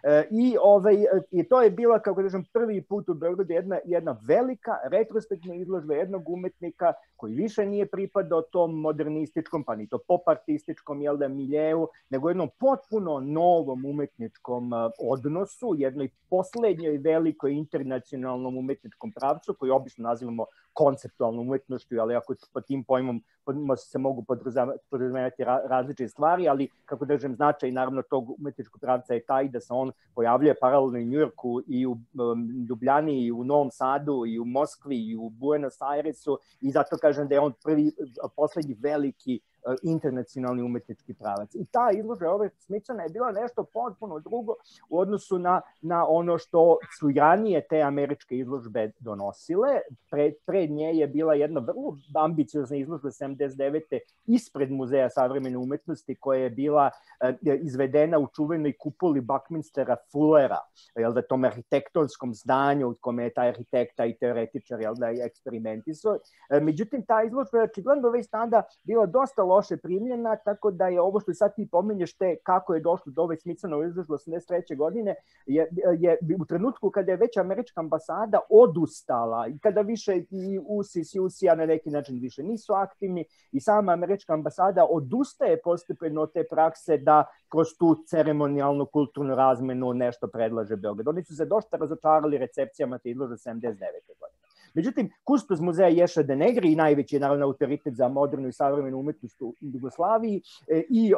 I to je bila, kako kažem, prvi put u Beogradu jedna velika retrospektivna izložba jednog umetnika koji više nije pripadao tom modernističkom, pa ni to popartističkom miljeu, nego jednom potpuno novom umetničkom odnosu, jednoj poslednjoj velikoj internacionalnom umetničkom pravcu, koji obično nazivamo konceptualnom umetnošću, ali ako pod tim pojmom se mogu podrazumevati različite stvari, ali kako da kažem, značaj naravno tog umetničkog pravca je taj da se on pojavljuje paralelno i u Njujorku, i u Ljubljani, i u Novom Sadu, i u Moskvi, i u Buenos Airesu, i zato kažem da je on poslednji veliki internacionalni umetnički pravac. I ta izložba Roberta Smithsona je bila nešto potpuno drugo u odnosu na ono što su ranije te američke izložbe donosile. Pred nje je bila jedna vrlo ambiciozna izložba 79. ispred Muzeja savremene umetnosti, koja je bila izvedena u čuvenoj kupoli Buckminstera Fullera, tom arhitektonskom zdanju u kome je taj arhitekta i teoretičar eksperimentisao. Međutim, ta izložba je očigledno već tada bila dosta loše primljena, tako da je ovo što sad ti pominješ kako je došlo do ove Smithsonove izložbe 83. godine, je u trenutku kada je već američka ambasada odustala i kada više i USIS i USIA na neki način više nisu aktivni i sama američka ambasada odustaje postepeno od te prakse da kroz tu ceremonijalnu kulturnu razmenu nešto predlaže Beograd. Oni su se dosta razočarali recepcijama te izložbe 79. godine. Međutim, kustos muzeja Ješa de Negri, najveći je naravno autoritet za modernu i savremenu umetnost u Jugoslaviji, i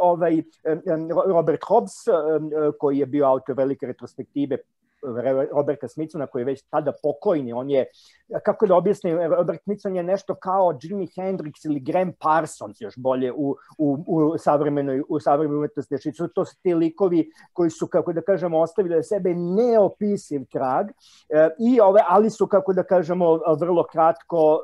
Robert Hobbs, koji je bio autor velike retrospektive Roberta Smithsona, koji je već tada pokojni. On je, kako da objasnim, Robert Smithson je nešto kao Jimi Hendrix ili Graham Parsons, još bolje u savremenoj umetnosti. To su ti likovi koji su, kako da kažemo, ostavili za sebe neopisiv trag, ali su, kako da kažemo, vrlo kratko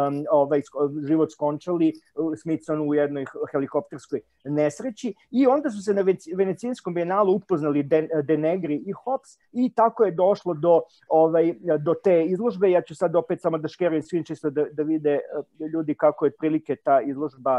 život skončali Smithson u jednoj helikopterskoj nesreći, i onda su se na Venecijanskom bijenalu upoznali de Negri i Hobbs, i tako je došlo do te izložbe. Ja ću sad opet samo da škerujem svim čisto da vide ljudi kako je otprilike ta izložba,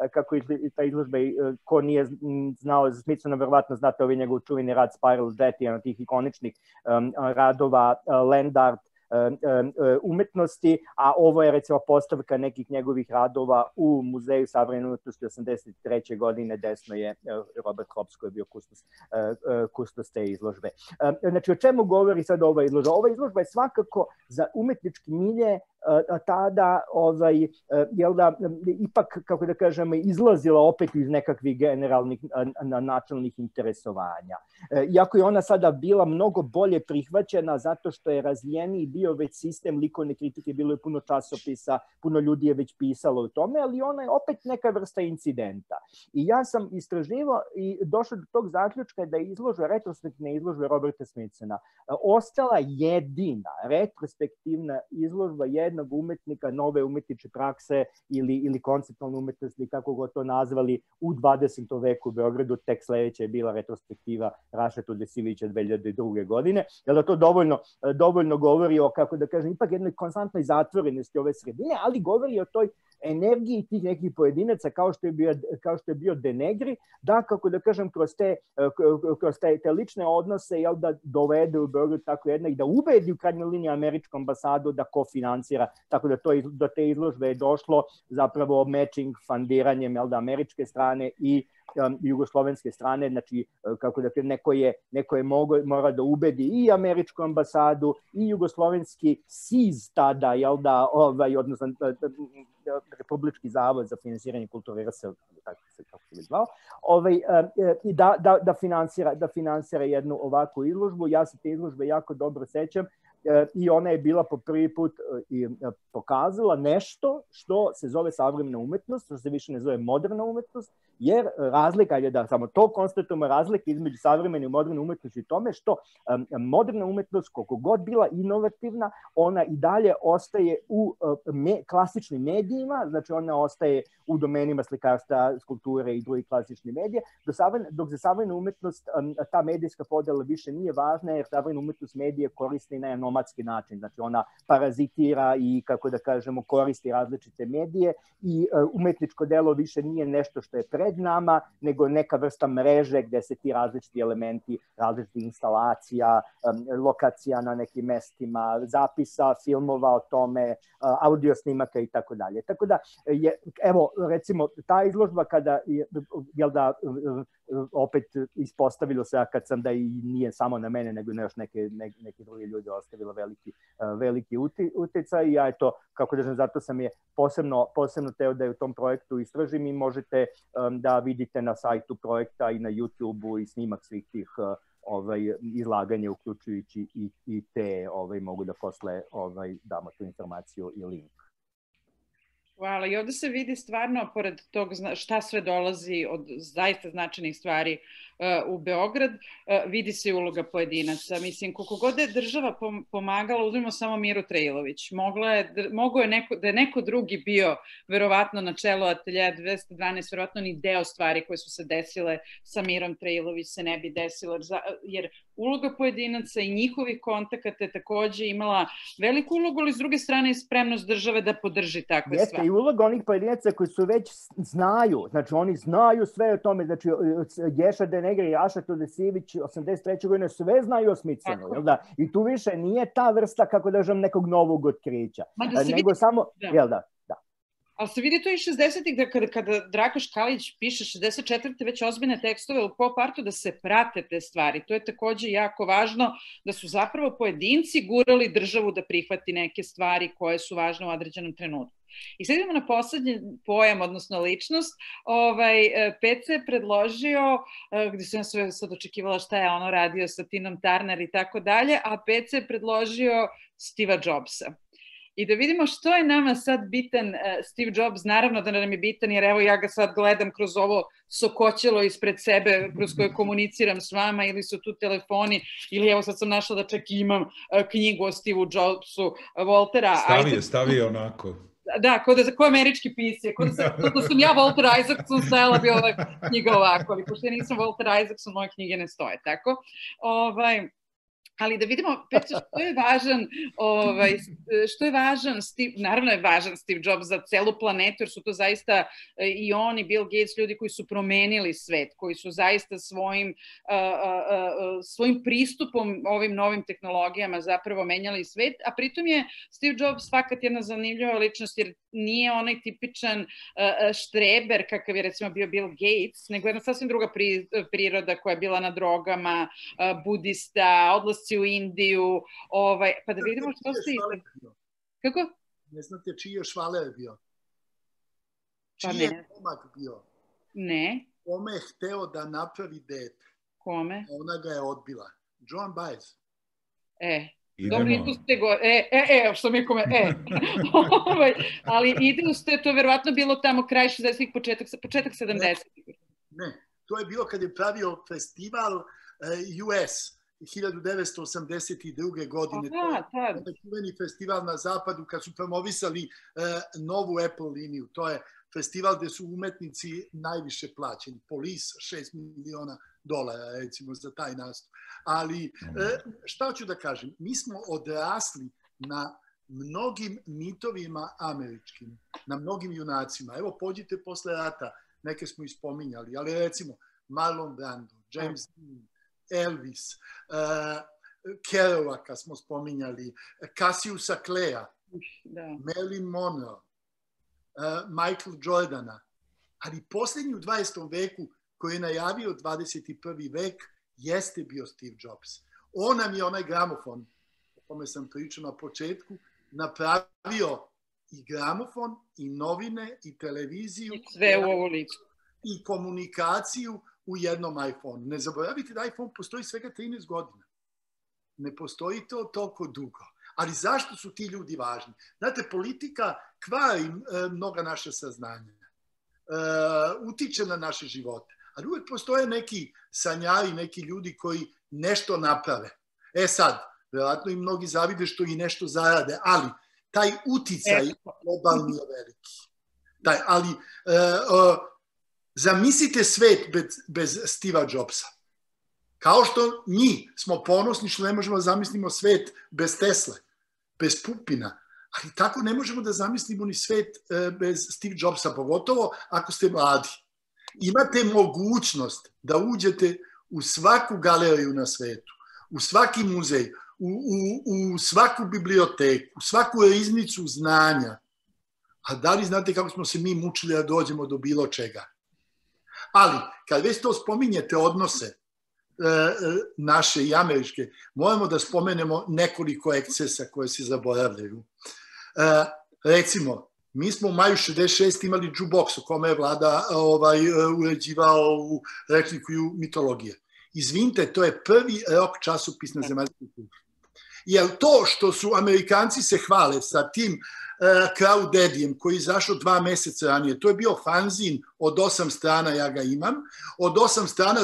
ko nije znao za Smithsona, verovatno znate ovaj njegov čuveni rad Spiral Jet, jedan od tih ikoničnih radova land art umetnosti, a ovo je recimo postavka nekih njegovih radova u Muzeju savremene umetnosti 83. godine, desno je Robert Hobbs koji je bio kustos te izložbe. Znači, o čemu govori sad ova izložba? Ova izložba je svakako za umetnički milje tada, ipak, kako da kažemo, izlazila opet iz nekakvih generalnih načelnih interesovanja. Iako je ona sada bila mnogo bolje prihvaćena zato što je razvijeniji bio već sistem likovne kritike, bilo je puno časopisa, puno ljudi je već pisalo o tome, ali ona je opet neka vrsta incidenta. I ja sam istraživao i došao do tog zaključka da je izložba, retrospektivna izložba Roberta Smithsona ostala jedina retrospektivna izložba jednog umetnika nove umetničke prakse ili konceptualne umetnosti, kako god to nazvali, u 20. veku u Beogradu. Tek sledeća je bila retrospektiva Raša Tudesivića 2002. godine. Jer to dovoljno govori o, kako da kažem, ipak jednoj konstantnoj zatvorenosti ove sredine, ali govori o toj energiji tih nekih pojedinaca kao što je bio de Negri, da, kako da kažem, kroz te lične odnose, da dovede u Beograd tako jedna i da ubedi u krajnjoj liniji američku ambasadu da kofinansira, tako da do te izložbe je došlo zapravo matching fundiranjem američke strane i jugoslovenske strane. Znači, kako da kažem, neko je mora da ubedi i američku ambasadu i jugoslovenski SIZ tada, odnosno Republički zavod za finansiranje kulture, tako se zvao, da finansira jednu ovakvu izložbu. Ja se te izložbe jako dobro sećam i ona je bila po prvi put pokazala nešto što se zove savremena umetnost, što se više ne zove moderna umetnost, jer razlika je da samo to konstatujemo, razlika između savremene i moderne umetnosti u tome što moderna umetnost, koliko god bila inovativna, ona i dalje ostaje u klasičnim medijima, znači ona ostaje u domenima slikarstva, skulpture i drugih klasičnih medija, dok za savremenu umetnost ta medijska podela više nije važna, jer savremena umetnost medije koristi na jedan nomadski način. Znači ona parazitira i, kako da kažemo, koristi različite medije i umetničko delo više nije nešto što je pred nama, nego neka vrsta mreže gde se ti različiti elementi, različitih instalacija, lokacija na nekim mestima, zapisa, filmova o tome, audio snimaka i tako dalje. Tako da, evo, recimo, ta izložba kada je, jel da, opet ispostavilo se, kad sam da i nije samo na mene, nego na još neki drugi ljudi ostavilo veliki uticaj i ja eto, kako da znam, zato sam je posebno teo da je u tom projektu istražim i možete da vidite na sajtu projekta i na YouTube-u i snimak svih tih izlaganja, uključujući i te, mogu da posle damo tu informaciju i link. Hvala. I ovde se vidi stvarno, pored tog šta sve dolazi od zaista značajnih stvari u Beograd, vidi se uloga pojedinaca. Mislim, koliko god je država pomagala, uzmimo samo Miru Trailović. Mogo je da je neko drugi bio verovatno na čelu Ateljeja 212, verovatno ni deo stvari koje su se desile sa Mirom Trailović se ne bi desilo, jer uloga pojedinaca i njihovih kontakata je takođe imala veliku ulogu, ali s druge strane i spremnost države da podrži takve stvari. Jeste, i uloga onih pojedinaca koji su već znaju, znači oni znaju sve o tome, znači Ješa Denegri i Aša Todesijević 83. godine sve znaju o Smithsonu, jel da? I tu više nije ta vrsta, kako da kažem, nekog novog otkrića, nego samo, jel da? Ali se vidi to i 60-ih, da kada Drako Škalić piše 64. već ozbiljne tekstove u pop artu, da se prate te stvari. To je takođe jako važno, da su zapravo pojedinci gurali državu da prihvati neke stvari koje su važne u određenom trenutku. I sad idemo na poslednji pojam, odnosno ličnost. PC je predložio, gde sam ja sad očekivala šta je ono radio sa Tinom Turner i tako dalje, a PC je predložio Steva Jobsa. I da vidimo što je nama sad bitan Steve Jobs, naravno da nam je bitan, jer evo ja ga sad gledam kroz ovo sokoćelo ispred sebe, kroz koje komuniciram s vama, ili su tu telefoni, ili evo sad sam našla da čak imam knjigu o Steve Jobsu, Waltera. Stavi onako. Da, ko američki pisje, ko da sam ja Walter Isaacson, stajala bi ova knjiga ovako, ali pošto ja nisam Walter Isaacson, moje knjige ne stoje, tako? Ali da vidimo, Petra, što je važan, naravno je važan Steve Jobs za celu planetu, jer su to zaista i on i Bill Gates ljudi koji su promenili svet, koji su zaista svojim pristupom ovim novim tehnologijama zapravo menjali svet, a pritom je Steve Jobs fakat jedna zanimljiva ličnost, jer nije onaj tipičan štreber kakav je recimo bio Bill Gates, nego jedna sasvim druga priroda koja je bila na drogama, budista, odlasci u Indiju, pa da vidimo što se... Kako? Ne znate čiji je Švaler bio? Čiji je pomak bio? Ne. Kome je hteo da napravi dete? Kome? Ona ga je odbila. Joan Baez. Dobro, idu ste što mi je kome, ali idu ste, to je verovatno bilo tamo kraj 60-ih, početak 70-ih. Ne, to je bilo kad je pravio festival US 1982. godine. To je čuveni festival na zapadu kad su promovisali novu Apple liniju. To je festival gde su umetnici najviše plaćeni. Police $6 miliona, recimo, za taj nastup. Ali šta hoću da kažem? Mi smo odrasli na mnogim mitovima američkim, na mnogim junacima. Evo, pođite posle rata, neke smo ispominjali, ali recimo Marlon Brando, James Dean, Elvis, Kerouaka smo spominjali, Cassiusa Claya, Marilyn Monroe, Michael Jordana, ali poslednji u 20. veku koji je najavio 21. vek jeste bio Steve Jobs. On nam je onaj gramofon, o kome sam pričao na početku, napravio i gramofon, i novine, i televiziju, i komunikaciju u jednom iPhone. Ne zaboravite da iPhone postoji svega 13 godina. Ne postoji to toliko dugo. Ali zašto su ti ljudi važni? Znate, politika kvari mnoga naše saznanja. Utiče na naše živote. Ali uvek postoje neki sanjari, neki ljudi koji nešto naprave. Sad, vjerojatno i mnogi zavide što i nešto zarade, ali taj uticaj globalni je veliki. Ali zamislite svet bez Steva Jobsa. Kao što mi smo ponosni što ne možemo da zamislimo svet bez Tesle, bez Pupina, ali tako ne možemo da zamislimo ni svet bez Steve Jobsa, pogotovo ako ste mladi. Imate mogućnost da uđete u svaku galeriju na svetu, u svaki muzej, u svaku biblioteku, u svaku riznicu znanja. A da li znate kako smo se mi mučili da dođemo do bilo čega? Ali, kad već to spominjete odnose naše i američke, moramo da spomenemo nekoliko ekscesa koje se zaboravljaju. Recimo, mi smo u maju 66 imali jukebox u kome je vlada uređivao u rečniku mitologije. Izvinite, to je prvi rock časopis na zemaljskoj kugli. Jer to što su Amerikanci se hvale sa tim Kravu Dedijem koji je izašao 2 meseca ranije, to je bio fanzin od 8 strana, ja ga imam, od 8 strana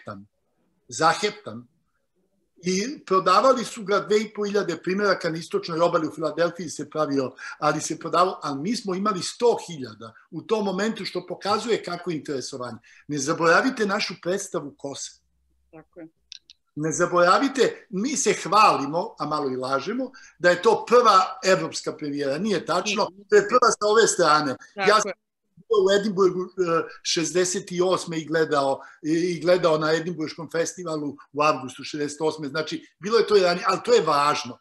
zaheptan. I prodavali su ga 2500 primjeraka na istočnoj obali u Filadelfiji se pravio, ali se prodavao, ali mi smo imali 100.000 u tom momentu, što pokazuje kako je interesovanje. Ne zaboravite našu predstavu Kosa. Tako je. Ne zaboravite, mi se hvalimo, a malo i lažemo, da je to prva evropska premijera. Nije tačno, to je prva sa ove strane. Ja sam bio u Edinburgu 68. i gledao na Edinburškom festivalu u avgustu 68. Znači, bilo je to i ranije, ali to je važno.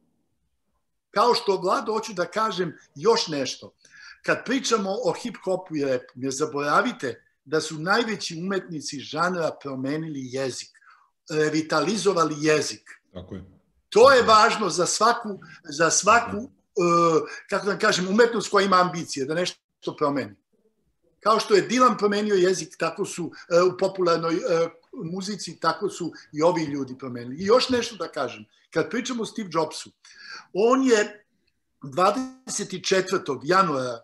Kao što, Vlado, hoću da kažem još nešto. Kad pričamo o hip-hopu i rapu, ne zaboravite da su najveći umetnici žanra promenili jezik, revitalizovali jezik. Tako je. To je važno za svaku kako da kažem, umetnost koja ima ambicije, da nešto promeni. Kao što je Dylan promenio jezik, tako su u popularnoj muzici, tako su i ovi ljudi promenili. I još nešto da kažem. Kad pričamo o Steve Jobsu, on je 24. januara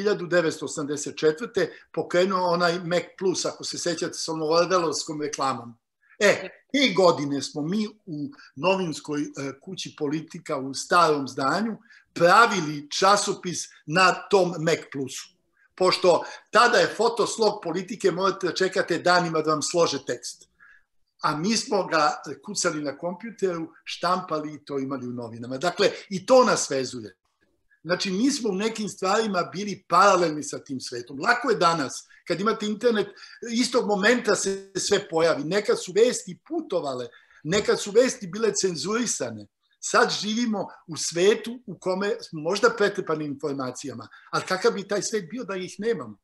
1984. pokrenuo onaj Mac Plus, ako se sećate sa onom orvelovskom reklamom. Te godine smo mi u novinskoj kući Politika u starom zdanju pravili časopis na tom Mac Plusu. Pošto tada je fotoslog Politike, morate da čekate danima da vam slože tekst. A mi smo ga kucali na kompjuteru, štampali i to imali u novinama. Dakle, i to nas vezuje. Znači, mi smo u nekim stvarima bili paralelni sa tim svetom. Lako je danas, kad imate internet, istog momenta se sve pojavi. Nekad su vesti putovale, nekad su vesti bile cenzurisane. Sad živimo u svetu u kome smo možda pretrpani informacijama, ali kakav bi taj svet bio da ih nemamo?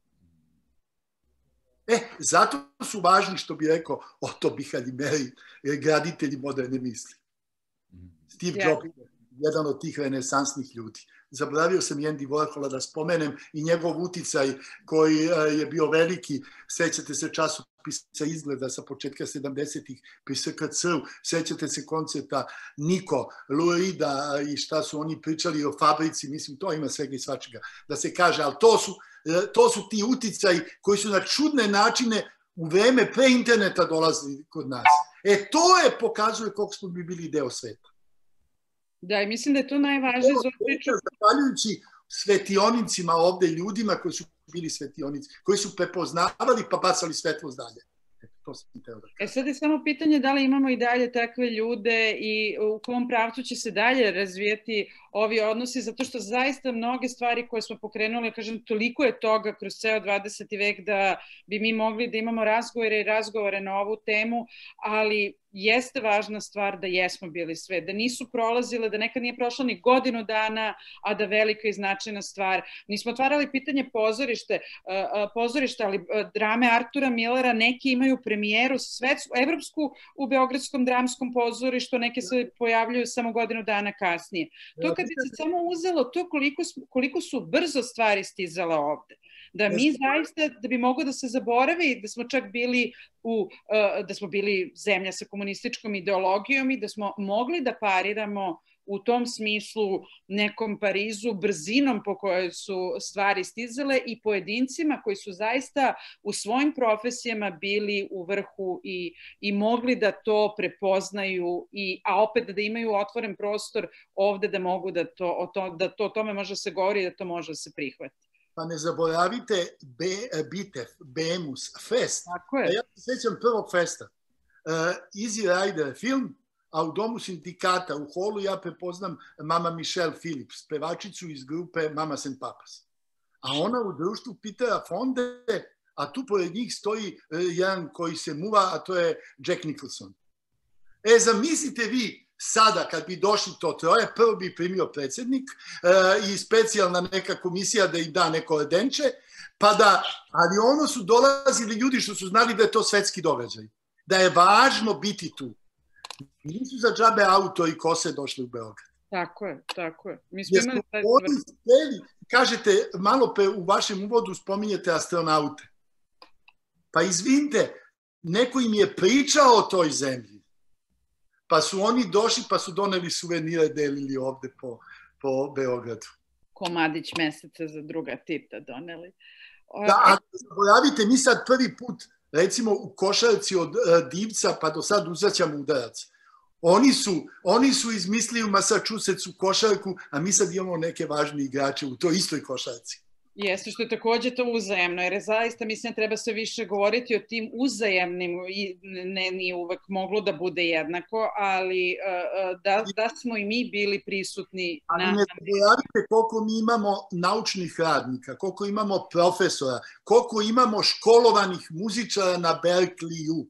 Zato su važni, što bi rekao Otto Bihalimeri, graditelji moderne misli. Steve Jobs, jedan od tih renesansnih ljudi. Zaboravio sam Andy Warhola da spomenem i njegov uticaj koji je bio veliki. Sećate se časopisa Izgleda sa početka 70-ih pri SKC-u, sećate se koncerta Niko, Lurida i šta su oni pričali o fabrici, mislim, to ima svega i svačega da se kaže, ali to su ti uticaji koji su na čudne načine u vreme pre interneta dolazili kod nas. To je pokazuje koliko smo mi bili deo sveta. Da, i mislim da je to najvažnije za priču. Zahvaljujući svetionicima ovde, ljudima koji su bili svetionici, koji su prepoznavali pa bacali svetlost dalje. To sam teo da kažem. Sad je samo pitanje da li imamo i dalje takve ljude i u kom pravcu će se dalje razvijati ovi odnosi, zato što zaista mnoge stvari koje smo pokrenuli, kažem, toliko je toga kroz ceo 20. vek da bi mi mogli da imamo razgovore na ovu temu, ali jeste važna stvar da jesmo bili sve, da nisu prolazile, da nekad nije prošlo ni godinu dana, a da velika i značajna stvar. Nismo otvarali pitanje pozorišta, ali drame Artura Millera, neki imaju premijeru evropsku u Beogradskom dramskom pozorištu, neke se pojavljuju samo godinu dana kasnije. To kad bi se samo uzelo to koliko su brzo stvari stizale ovde. Da mi zaista, da bi moglo da se zaboravi da smo čak bili da smo bili zemlja sa komunističkom ideologijom i da smo mogli da pariramo u tom smislu nekom Parizu brzinom po kojoj su stvari stizale i pojedincima koji su zaista u svojim profesijama bili u vrhu i mogli da to prepoznaju, a opet da imaju otvoren prostor ovde da mogu da o tome može se govori i da to može da se prihvati. Pa ne zaboravite Bitev, Bemus, Fest. Tako je. Ja se sećam prvog festa. Easy Rider film, a u domu sindikata, u holu, ja prepoznam mama Michelle Phillips, pevačicu iz grupe Mamas and Papas. A ona u društvu Petera Fonde, a tu pored njih stoji jedan koji se muva, a to je Jack Nicholson. Zamislite vi sada kad bi došli to troje, prvo bi primio predsjednik i specijalna neka komisija da im da neko ledenče, ali ono su dolazili ljudi što su znali da je to svetski događaj, da je važno biti tu. Nisu za džabe auto i kose došli u Beograd. Tako je, tako je. Kažete, malo pre u vašem uvodu spominjete astronaute. Pa izvinite, neko im je pričao o toj zemlji. Pa su oni došli, pa su doneli suvenire, delili ovde po Beogradu. Komadić meseca za druga Tita doneli. Da, a zaboravite, mi sad prvi put, recimo u košarci od Divca pa do sad uzvraćamo udarac. Oni su izmislili u Massachusettsu košarku, a mi sad imamo neke važne igrače u toj istoj košarci. Jeste, što je takođe to uzajemno, jer je zaista, mislim, treba se više govoriti o tim uzajemnim, ne nije uvek moglo da bude jednako, ali da smo i mi bili prisutni. Ali ne zaboravite koliko mi imamo naučnih radnika, koliko imamo profesora, koliko imamo školovanih muzičara na Berkeleyu,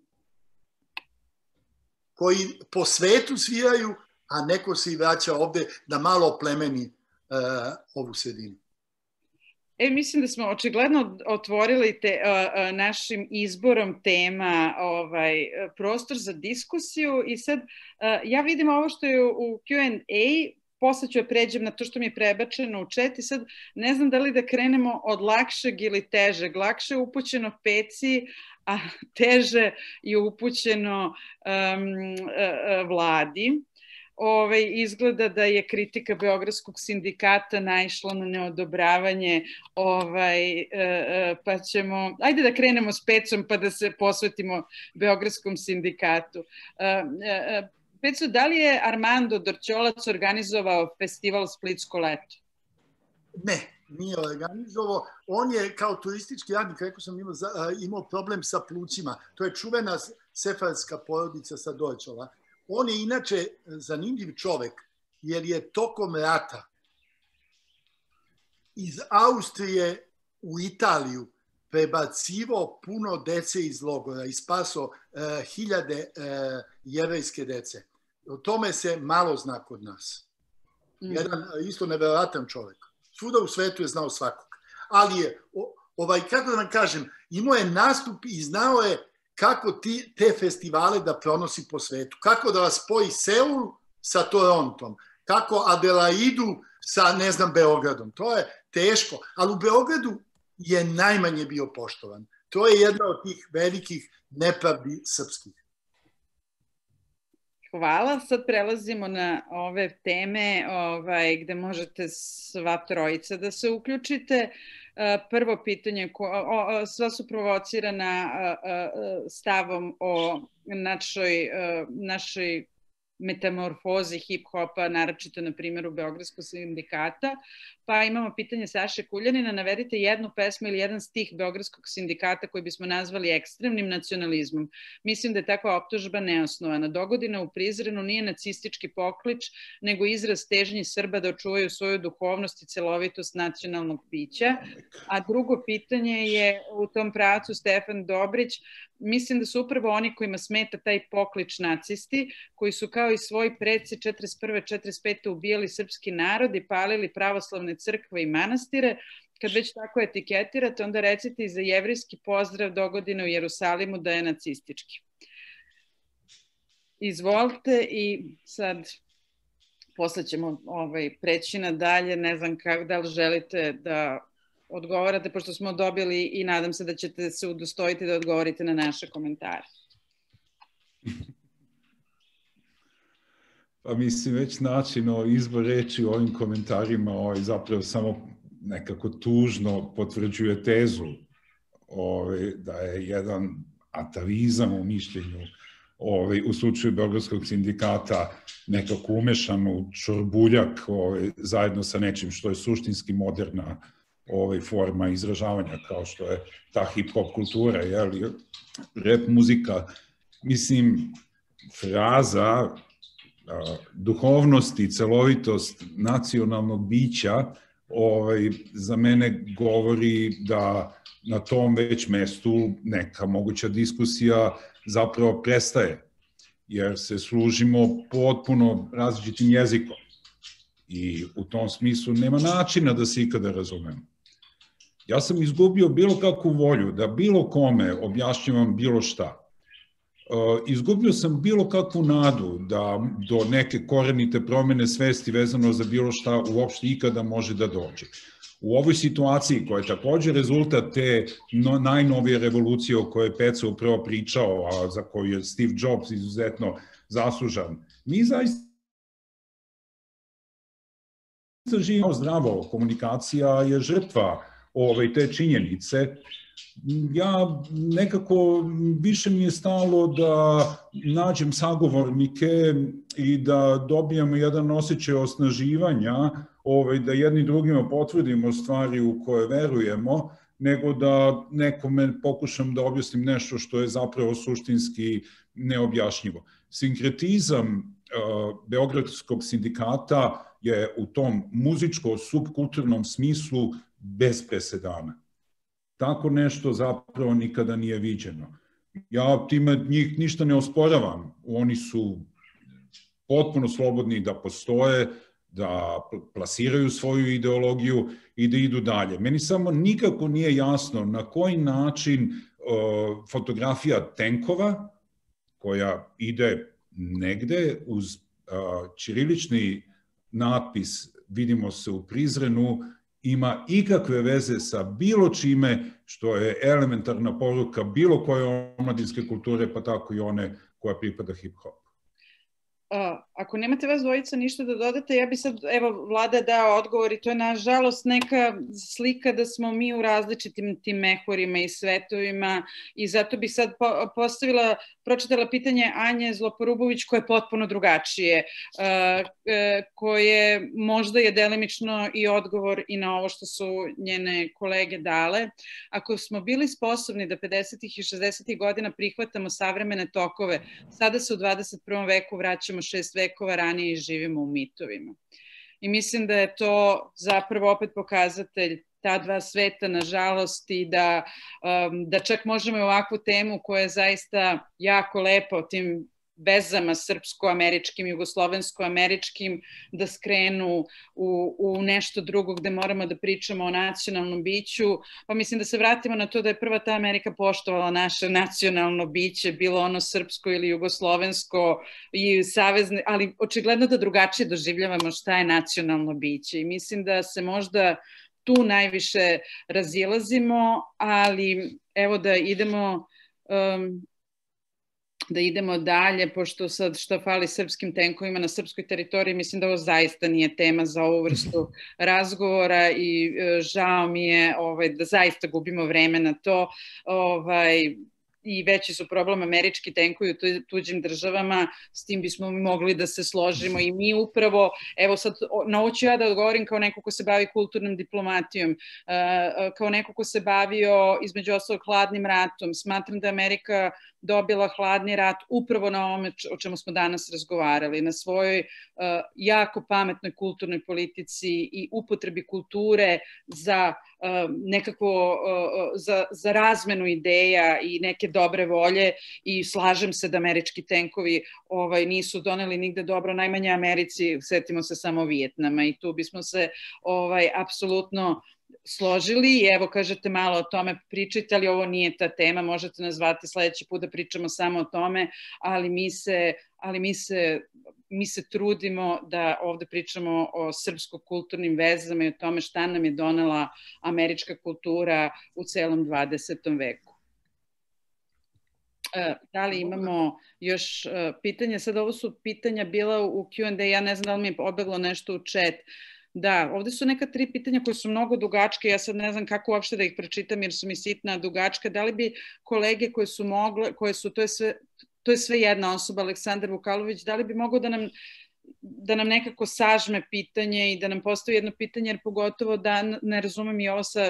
koji po svetu sviraju, a neko se i vraća ovde da malo oplemeni ovu sredinu. Mislim da smo očigledno otvorili našim izborom tema prostor za diskusiju i sad ja vidim ovo što je u Q&A, posle ću pređem na to što mi je prebačeno u chat i sad ne znam da li da krenemo od lakšeg ili težeg. Lakše je upućeno Peci, a teže je upućeno vladi. Izgleda da je kritika Beogradskog sindikata naišla na neodobravanje, pa ćemo, ajde da krenemo s Pecom pa da se posvetimo Beogradskom sindikatu. Peco, da li je Armando Dorćolac organizovao festival Splitsko leto? Ne, nije organizovao. On je kao turistički radnik, rekao sam, imao problem sa plućima. To je čuvena sefarska porodica sa Dorćola. On je inače zanimljiv čovek, jer je tokom rata iz Austrije u Italiju prebacivao puno dece iz logora i spasao hiljade jevrejske dece. O tome se malo zna kod nas. Jedan isto neverovatan čovek. Svuda u svetu je znao svakog. Ali je, kako da vam kažem, imao je nastup i znao je kako te festivale da pronosi po svetu. Kako da vas spoji Seul sa Torontom. Kako Adelaidu sa, ne znam, Beogradom. To je teško. Ali u Beogradu je najmanje bio poštovan. To je jedna od tih velikih nepravdi srpskih. Hvala. Sad prelazimo na ove teme gde možete sva trojica da se uključite. Prvo pitanje, sva su provocirana stavom o našoj metamorfozi hip-hopa, naročito na primjeru Beogradskog sindikata, pa imamo pitanje Saše Kuljanina, navedite jednu pesmu ili jedan stih Beogradskog sindikata koji bismo nazvali ekstremnim nacionalizmom. Mislim da je takva optužba neosnovana. Dogodina u Prizrenu nije nacistički poklič, nego izraz težnji Srba da očuvaju svoju duhovnost i celovitost nacionalnog bića. A drugo pitanje je u tom pravcu Stefan Dobrić. Mislim da su upravo oni kojima smeta taj poklič nacisti, koji su kao i svoji preci 41. 45. ubijali srpski narod i palili pravoslavne crkve i manastire. Kad već tako etiketirate, onda recite i za jevrijski pozdrav dogodine u Jerusalimu da je nacistički. Izvolite i sad posle ćemo preći nadalje. Ne znam da li želite da odgovarate, pošto smo dobili i nadam se da ćete se udostojiti da odgovorite na naše komentare. Pa mislim, već način izbor reči u ovim komentarima zapravo samo nekako tužno potvrđuje tezu da je jedan atavizam u mišljenju u slučaju Beogradskog sindikata nekako umešan u čorbuljak zajedno sa nečim što je suštinski moderna forma izražavanja kao što je ta hip-hop kultura, rap muzika mislim, fraza duhovnost i celovitost nacionalnog bića za mene govori da na tom već mestu neka moguća diskusija zapravo prestaje, jer se služimo potpuno različitim jezikom i u tom smislu nema načina da se ikada razumemo. Ja sam izgubio bilo kakvu volju da bilo kome objašnjavam bilo šta. Izgubio sam bilo kakvu nadu da do neke korenite promene svesti vezano za bilo šta uopšte ikada može da dođe. U ovoj situaciji, koja je takođe rezultat te najnovije revolucije o kojoj je Peca upravo pričao, a za koju je Steve Jobs izuzetno zaslužan, mi zaista živimo zdravo, komunikacija je žrtva te činjenice. Ja nekako više mi je stalo da nađem sagovornike i da dobijemo jedan osjećaj osnaživanja, da jedni drugima potvrdimo stvari u koje verujemo, nego da nekome pokušam da objasnim nešto što je zapravo suštinski neobjašnjivo. Sinkretizam Beogradskog sindikata je u tom muzičko-subkulturnom smislu bez presedana. Tako nešto zapravo nikada nije viđeno. Ja time njih ništa ne osporavam. Oni su potpuno slobodni da postoje, da plasiraju svoju ideologiju i da idu dalje. Meni samo nikako nije jasno na koji način fotografija tenkova, koja ide negde uz ćirilični natpis "Vidimo se u Prizrenu", ima ikakve veze sa bilo čime što je elementarna poruka bilo koje omladinske kulture, pa tako i one koja pripada hip-hop. Ako nemate vas dvojica ništa da dodate, ja bi sad, evo, Vlada dao odgovor i to je nažalost neka slika da smo mi u različitim tim mehurima i svetovima i zato bih sad pročitala pitanje Anje Zloporubović koje je potpuno drugačije, koje možda je delimično i odgovor i na ovo što su njene kolege dale. Ako smo bili sposobni da 50. i 60. godina prihvatamo savremene tokove, sada se u 21. veku vraćamo 6 vekova ranije i živimo u mitovima. I mislim da je to zapravo opet pokazatelj ta dva sveta, nažalost, i da čak možemo i ovakvu temu koja je zaista jako lepa o tim vezama srpsko-američkim, jugoslovensko-američkim, da skrenu u nešto drugo gde moramo da pričamo o nacionalnom biću. Pa mislim da se vratimo na to da je prva ta Amerika poštovala naše nacionalno biće, bilo ono srpsko ili jugoslovensko i savezne, ali očigledno da drugačije doživljavamo šta je nacionalno biće. I mislim da se možda tu najviše razilazimo, ali evo da idemo dalje, pošto sad što fali srpskim tenkovima na srpskoj teritoriji, mislim da ovo zaista nije tema za ovu vrstu razgovora i žao mi je da zaista gubimo vreme na to i veći su problem američki tenkovi u tuđim državama, s tim bismo mogli da se složimo i mi upravo, evo sad, na ovo ću ja da odgovorim kao neko ko se bavi kulturnom diplomatijom, kao neko ko se bavio između ostalog hladnim ratom, smatram da Amerika dobila hladni rat upravo na ovome o čemu smo danas razgovarali, na svojoj jako pametnoj kulturnoj politici i upotrebi kulture za nekako za razmenu ideja i neke dobre volje i slažem se da američki tenkovi nisu doneli nigde dobro, najmanje Americi, setimo se samo Vijetnama i tu bismo se apsolutno složili i evo kažete malo o tome pričajte, ali ovo nije ta tema, možete nas zvati sledeći put da pričamo samo o tome, ali mi se trudimo da ovde pričamo o srpsko-kulturnim vezama i o tome šta nam je donela američka kultura u celom 20. veku. Da li imamo još pitanja? Sad ovo su pitanja bila u Q&A, ja ne znam da li mi je pobeglo nešto u chat. Da, ovde su neka 3 pitanja koje su mnogo dugačke, ja sad ne znam kako uopšte da ih pročitam jer su mi sitna dugačka. Da li bi kolege koje su mogle, to je sve jedna osoba, Aleksandar Vukalović, da li bi mogao da nam nekako sažme pitanje i da nam postavi jedno pitanje, jer pogotovo da ne razumem i ovo sa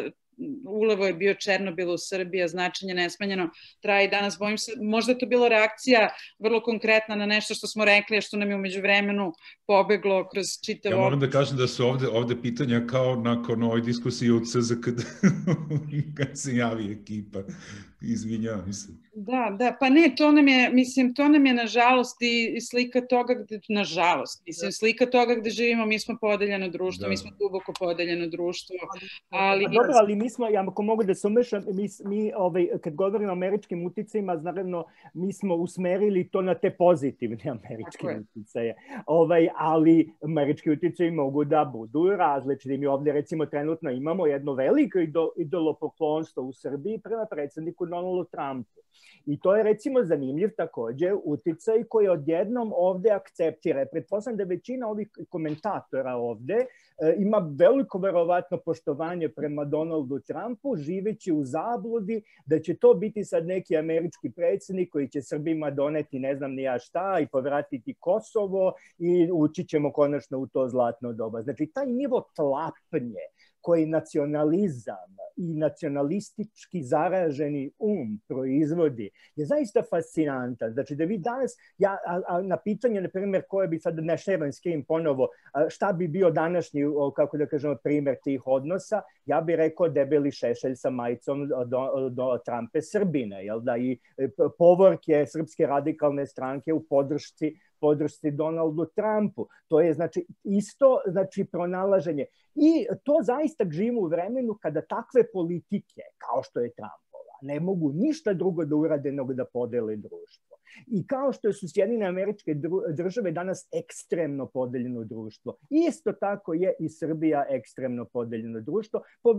ulevo je bio Černobil u Srbiji, značenje nesmanjeno traje i danas. Bojim se, možda je to bila reakcija vrlo konkretna na nešto što smo rekli, a što nam je umeđu vremenu pobeglo kroz čitavo... Ja moram da kažem da su ovde pitanja kao nakon ovoj diskusije u CZKD kad se javi ekipa. Izvinjavam se. Da, pa ne, to nam je nažalost i slika toga slika toga gde živimo, mi smo podeljeno društvo, mi smo duboko podeljeno društvo, ali... Dobro, ali mi smo, ako mogu da se umešam, mi kad govorimo o američkim uticajima, naravno, mi smo usmerili to na te pozitivne američke uticaje, ali američki uticaji mogu da budu različiti. Mi ovde, recimo, trenutno imamo jedno veliko idolopoklonstvo u Srbiji prema predsjedniku Donaldu Trumpu. I to je, recimo, zanimljiv takođe uticaj koji odjednom ovde akceptira. Pretpostavljam da većina ovih komentatora ovde ima veliko verovatno poštovanje prema Donaldu Trumpu, živeći u zabludi da će to biti sad neki američki predsjednik koji će Srbima doneti ne znam ni ja šta i povratiti Kosovo i ući ćemo konačno u to zlatno doba. Znači, taj nivo tlapnje koji nacionalizam i nacionalistički zaraženi proizvodi je zaista fascinantan. Znači da vi danas, na pitanje, na primjer, koje bi sad ne šeram s kim ponovo, šta bi bio današnji, kako da kažemo, primjer tih odnosa, ja bih rekao debeli šešelj sa majicom do Trumpe Srbine, jel da, i povorke Srpske radikalne stranke u podršci Donaldu Trumpu. To je isto pronalaženje. I to zaista živimo u vremenu kada takve politike, kao što je Trumpova, ne mogu ništa drugo da urade nego da podele društvo. I kao što su Sjedinjene Američke Države danas ekstremno podeljeno društvo, isto tako je i Srbija ekstremno podeljeno društvo po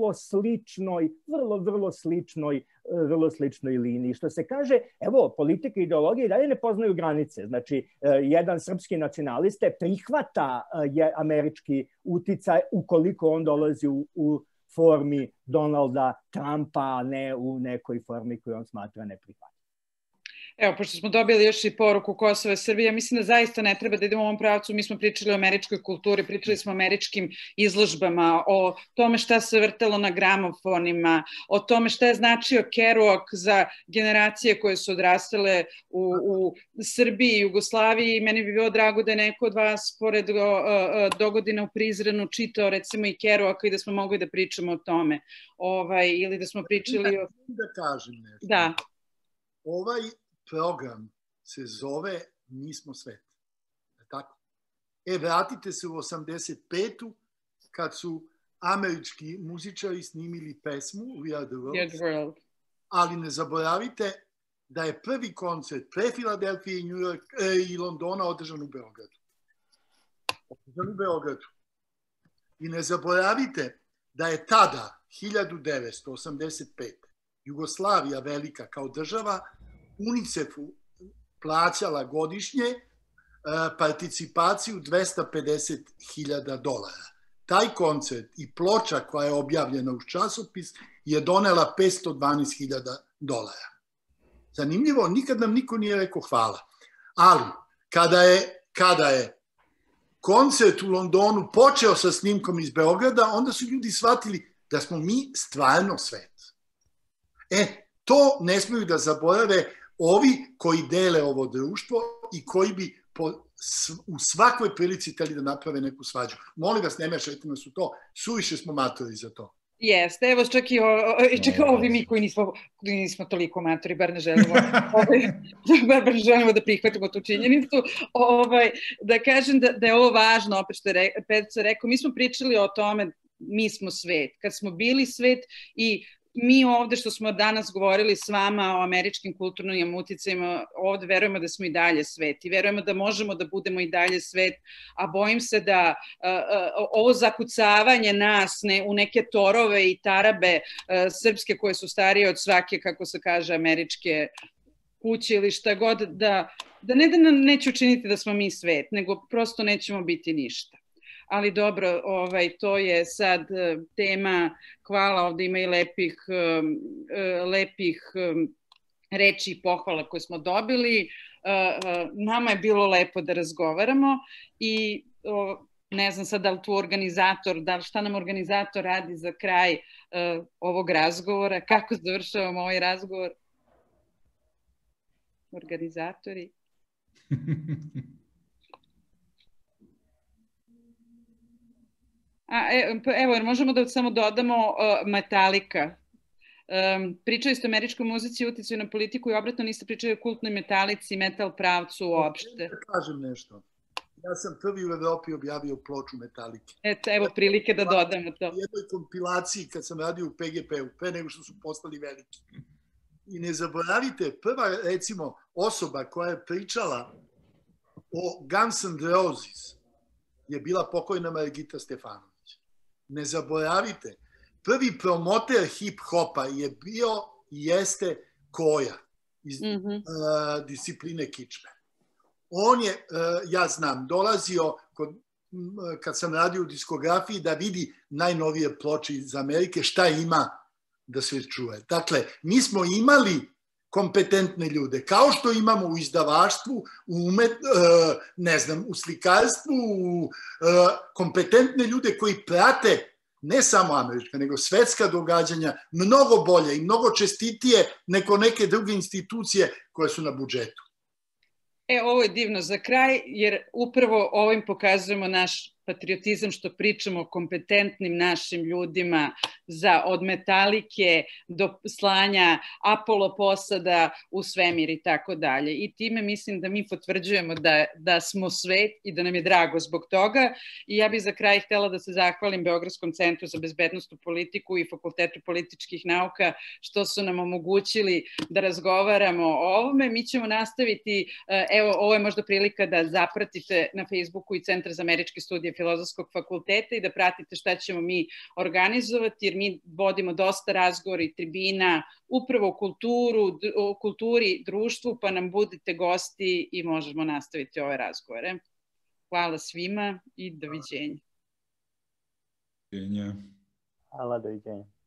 vrlo sličnoj liniji. Što se kaže, evo, politika i ideologija i dalje ne poznaju granice. Znači, jedan srpski nacionalista prihvata američki uticaj ukoliko on dolazi u formi Donalda Trumpa, a ne u nekoj formi koju on smatra neprihvatljivom. Evo, pošto smo dobili još i poruku Kosova i Srbije, mislim da zaista ne treba da idemo u ovom pravcu. Mi smo pričali o američkoj kulturi, pričali smo o američkim izložbama, o tome šta se vrtelo na gramofonima, o tome šta je značio Kerouac za generacije koje su odrastale u Srbiji i Jugoslaviji. Meni bi bilo drago da je neko od vas, pored dogodine u Prizrenu, čitao recimo i Kerouaca i da smo mogli da pričamo o tome. Ili da smo pričali o... Da kažem nešto. Da. Ovaj program se zove Mi smo svet. Tako? Vratite se u 85. kad su američki muzičari snimili pesmu We Are the World. Ali ne zaboravite da je prvi koncert pre Filadelfije i Londona održan u Beogradu. I ne zaboravite da je tada, 1985. Jugoslavija velika kao država UNICEF-u plaćala godišnje participaciju $250.000. Taj koncert i ploča koja je objavljena uz časopis je donela $512.000. Zanimljivo, nikad nam niko nije rekao hvala. Ali, kada je koncert u Londonu počeo sa snimkom iz Beograda, onda su ljudi shvatili da smo mi stvarno svet. To ne smiju da zaborave ovi koji dele ovo društvo i koji bi u svakoj prilici teli da naprave neku svađu. Molim vas, ne mešajte nas u to, suviše smo matori za to. Jeste, evo čak i ovi mi koji nismo toliko matori, bar ne želimo da prihvatimo tu činjenicu. Da kažem da je ovo važno, opet što je Peca rekao, mi smo pričali o tome, mi smo svet. Kad smo bili svet i mi ovde što smo danas govorili s vama o američkim kulturnim uticajima, ovde verujemo da smo i dalje svet i verujemo da možemo da budemo i dalje svet, a bojim se da ovo zakucavanje nas u neke torove i tarabe srpske koje su starije od svake, kako se kaže, američke kuće ili šta god, da ne da nam neće učiniti da smo mi svet, nego prosto nećemo biti ništa. Ali dobro, to je sad tema, hvala, ovde ima i lepih reči i pohvala koje smo dobili. Nama je bilo lepo da razgovaramo i ne znam sad da li tu organizator, da li šta nam organizator radi za kraj ovog razgovora, kako završavamo ovaj razgovor? Organizatori. Evo, možemo da samo dodamo Metallica. Pričali ste o američkoj muzici, uticaju na politiku i obratno niste pričali o kultnoj metalici, metal pravcu uopšte. Da kažem nešto. Ja sam prvi u Evropi objavio ploču Metalike. Evo prilike da dodamo to. U jednoj kompilaciji kad sam radio u PGP-u, pre nego što su postali veliki. I ne zaboravite, prva, recimo, osoba koja je pričala o Guns N' Roses je bila pokojna Margita Stefanović. Ne zaboravite, prvi promoter hip-hopa je bio i jeste Koja iz discipline kičme. On je, ja znam, dolazio kad sam radio u diskografiji da vidi najnovije ploče iz Amerike, šta ima da se čuje. Dakle, mi smo imali kompetentne ljude, kao što imamo u izdavaštvu, u slikarstvu, kompetentne ljude koji prate ne samo američka, nego svetska događanja mnogo bolje i mnogo čestitije nego neke druge institucije koje su na budžetu. Ovo je divno za kraj, jer upravo ovim pokazujemo naš patriotizam što pričamo o kompetentnim našim ljudima od Metalike do slanja Apollo posada u svemir i tako dalje. I time mislim da mi potvrđujemo da smo svet i da nam je drago zbog toga. I ja bih za kraj htela da se zahvalim Beogradskom centru za bezbednosnu politiku i Fakultetu političkih nauka što su nam omogućili da razgovaramo o ovome. Mi ćemo nastaviti, evo, ovo je možda prilika da zapratite na Facebooku i Centar za američke studije Filozofskog fakulteta i da pratite šta ćemo mi organizovati, jer mi vodimo dosta razgovora i tribina upravo o kulturi, društvu, pa nam budite gosti i možemo nastaviti ove razgovore. Hvala svima i doviđenja. Doviđenja. Hvala, doviđenja.